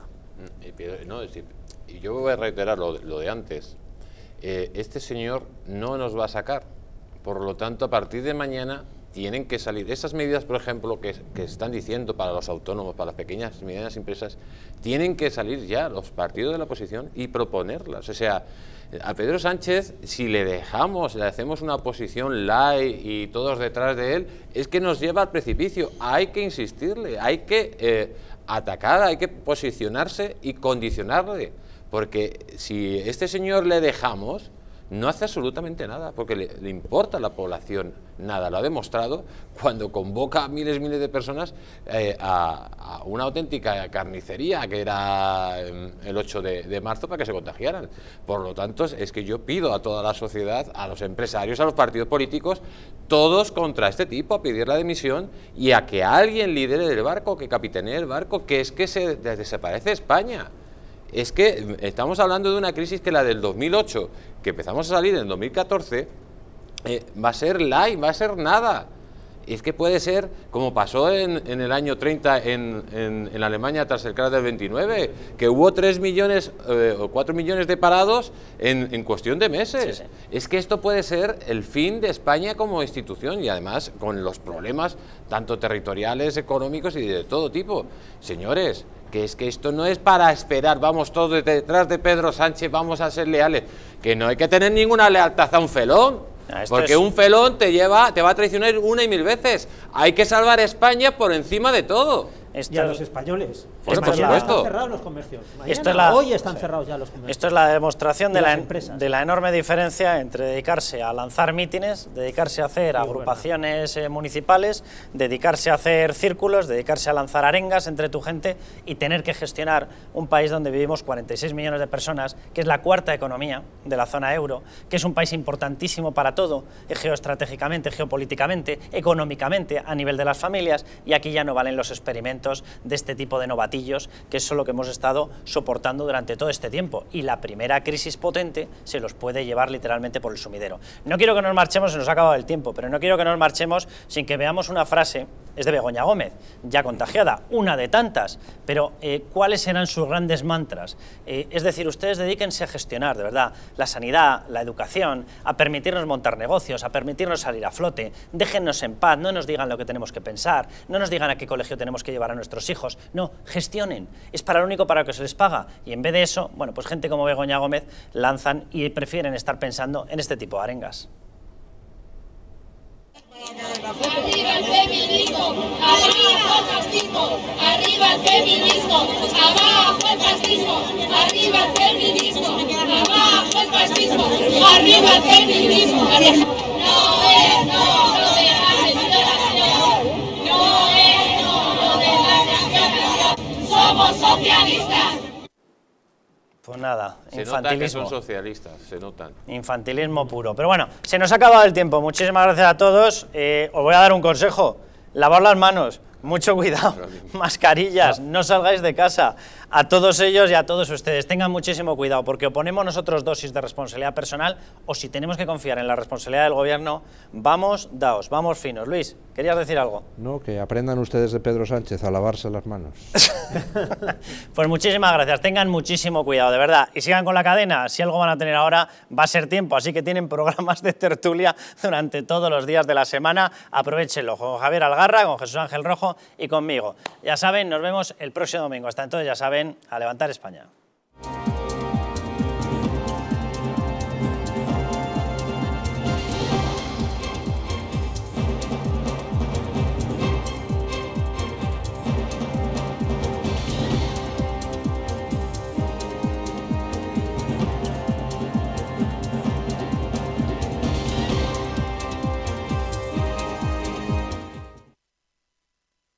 No, es decir, y yo voy a reiterar lo, lo de antes. Eh, este señor no nos va a sacar, por lo tanto, a partir de mañana tienen que salir. Esas medidas, por ejemplo, que, que están diciendo para los autónomos, para las pequeñas y medianas empresas, tienen que salir ya los partidos de la oposición y proponerlas. O sea, a Pedro Sánchez, si le dejamos, le hacemos una oposición light y todos detrás de él, es que nos lleva al precipicio. Hay que insistirle, hay que eh, atacar, hay que posicionarse y condicionarle. Porque si este señor le dejamos, no hace absolutamente nada, porque le, le importa a la población nada. Lo ha demostrado cuando convoca a miles y miles de personas eh, a, a una auténtica carnicería, que era eh, el ocho de marzo, para que se contagiaran. Por lo tanto, es que yo pido a toda la sociedad, a los empresarios, a los partidos políticos, todos contra este tipo, a pedir la dimisión y a que alguien lidere el barco, que capitanee el barco, que es que se desaparece España. Es que estamos hablando de una crisis que la del dos mil ocho, que empezamos a salir en el dos mil catorce, eh, va a ser light, va a ser nada. Es que puede ser como pasó en, en el año treinta en, en, en Alemania tras el crash del veintinueve, que hubo tres millones eh, o cuatro millones de parados en, en cuestión de meses. Sí, sí. Es que esto puede ser el fin de España como institución y además con los problemas tanto territoriales, económicos y de todo tipo. Señores, que es que esto no es para esperar, vamos todos detrás de Pedro Sánchez, vamos a ser leales, que no hay que tener ninguna lealtad a un felón. Ah, porque es... un felón te lleva, te va a traicionar una y mil veces. Hay que salvar a España por encima de todo. Esto y a los españoles. Bueno, por supuesto. Están cerrados los comercios. Mañana, esto es la, hoy están sí. cerrados ya los comercios. Esto es la demostración de, de, la, de la enorme diferencia entre dedicarse a lanzar mítines, dedicarse a hacer Muy agrupaciones eh, municipales, dedicarse a hacer círculos, dedicarse a lanzar arengas entre tu gente y tener que gestionar un país donde vivimos cuarenta y seis millones de personas, que es la cuarta economía de la zona euro, que es un país importantísimo para todo, geoestratégicamente, geopolíticamente, económicamente, a nivel de las familias, y aquí ya no valen los experimentos de este tipo de novatillos, que es lo que hemos estado soportando durante todo este tiempo, y la primera crisis potente se los puede llevar literalmente por el sumidero. No quiero que nos marchemos, se nos ha acabado el tiempo, pero no quiero que nos marchemos sin que veamos una frase, es de Begoña Gómez, ya contagiada, una de tantas, pero eh, ¿cuáles eran sus grandes mantras? Eh, es decir, ustedes dedíquense a gestionar, de verdad, la sanidad, la educación, a permitirnos montar negocios, a permitirnos salir a flote, déjennos en paz, no nos digan lo que tenemos que pensar, no nos digan a qué colegio tenemos que llevar a nuestros hijos, no, gestionen, es para lo único para lo que se les paga, y en vez de eso, bueno, pues gente como Begoña Gómez lanzan y prefieren estar pensando en este tipo de arengas. Arriba el feminismo, abajo el fascismo, arriba el feminismo, abajo el fascismo, arriba el feminismo, abajo el fascismo, arriba el feminismo. No es no lo de la segregación, no es no lo de la segregación, somos socialistas. Pues nada, se infantilismo. Nota que son socialistas, se notan. Infantilismo puro. Pero bueno, se nos ha acabado el tiempo. Muchísimas gracias a todos. Eh, os voy a dar un consejo. Lavar las manos. Mucho cuidado. Mascarillas. No salgáis de casa. a todos ellos y a todos ustedes. Tengan muchísimo cuidado, porque o ponemos nosotros dosis de responsabilidad personal, o si tenemos que confiar en la responsabilidad del gobierno, vamos, daos, vamos finos. Luis, ¿querías decir algo? No, que aprendan ustedes de Pedro Sánchez a lavarse las manos. Pues muchísimas gracias, tengan muchísimo cuidado, de verdad, y sigan con la cadena. Si algo van a tener ahora, va a ser tiempo, así que tienen programas de tertulia durante todos los días de la semana. Aprovechenlo, con Javier Algarra, con Jesús Ángel Rojo y conmigo. Ya saben, nos vemos el próximo domingo. Hasta entonces, ya saben, a levantar España.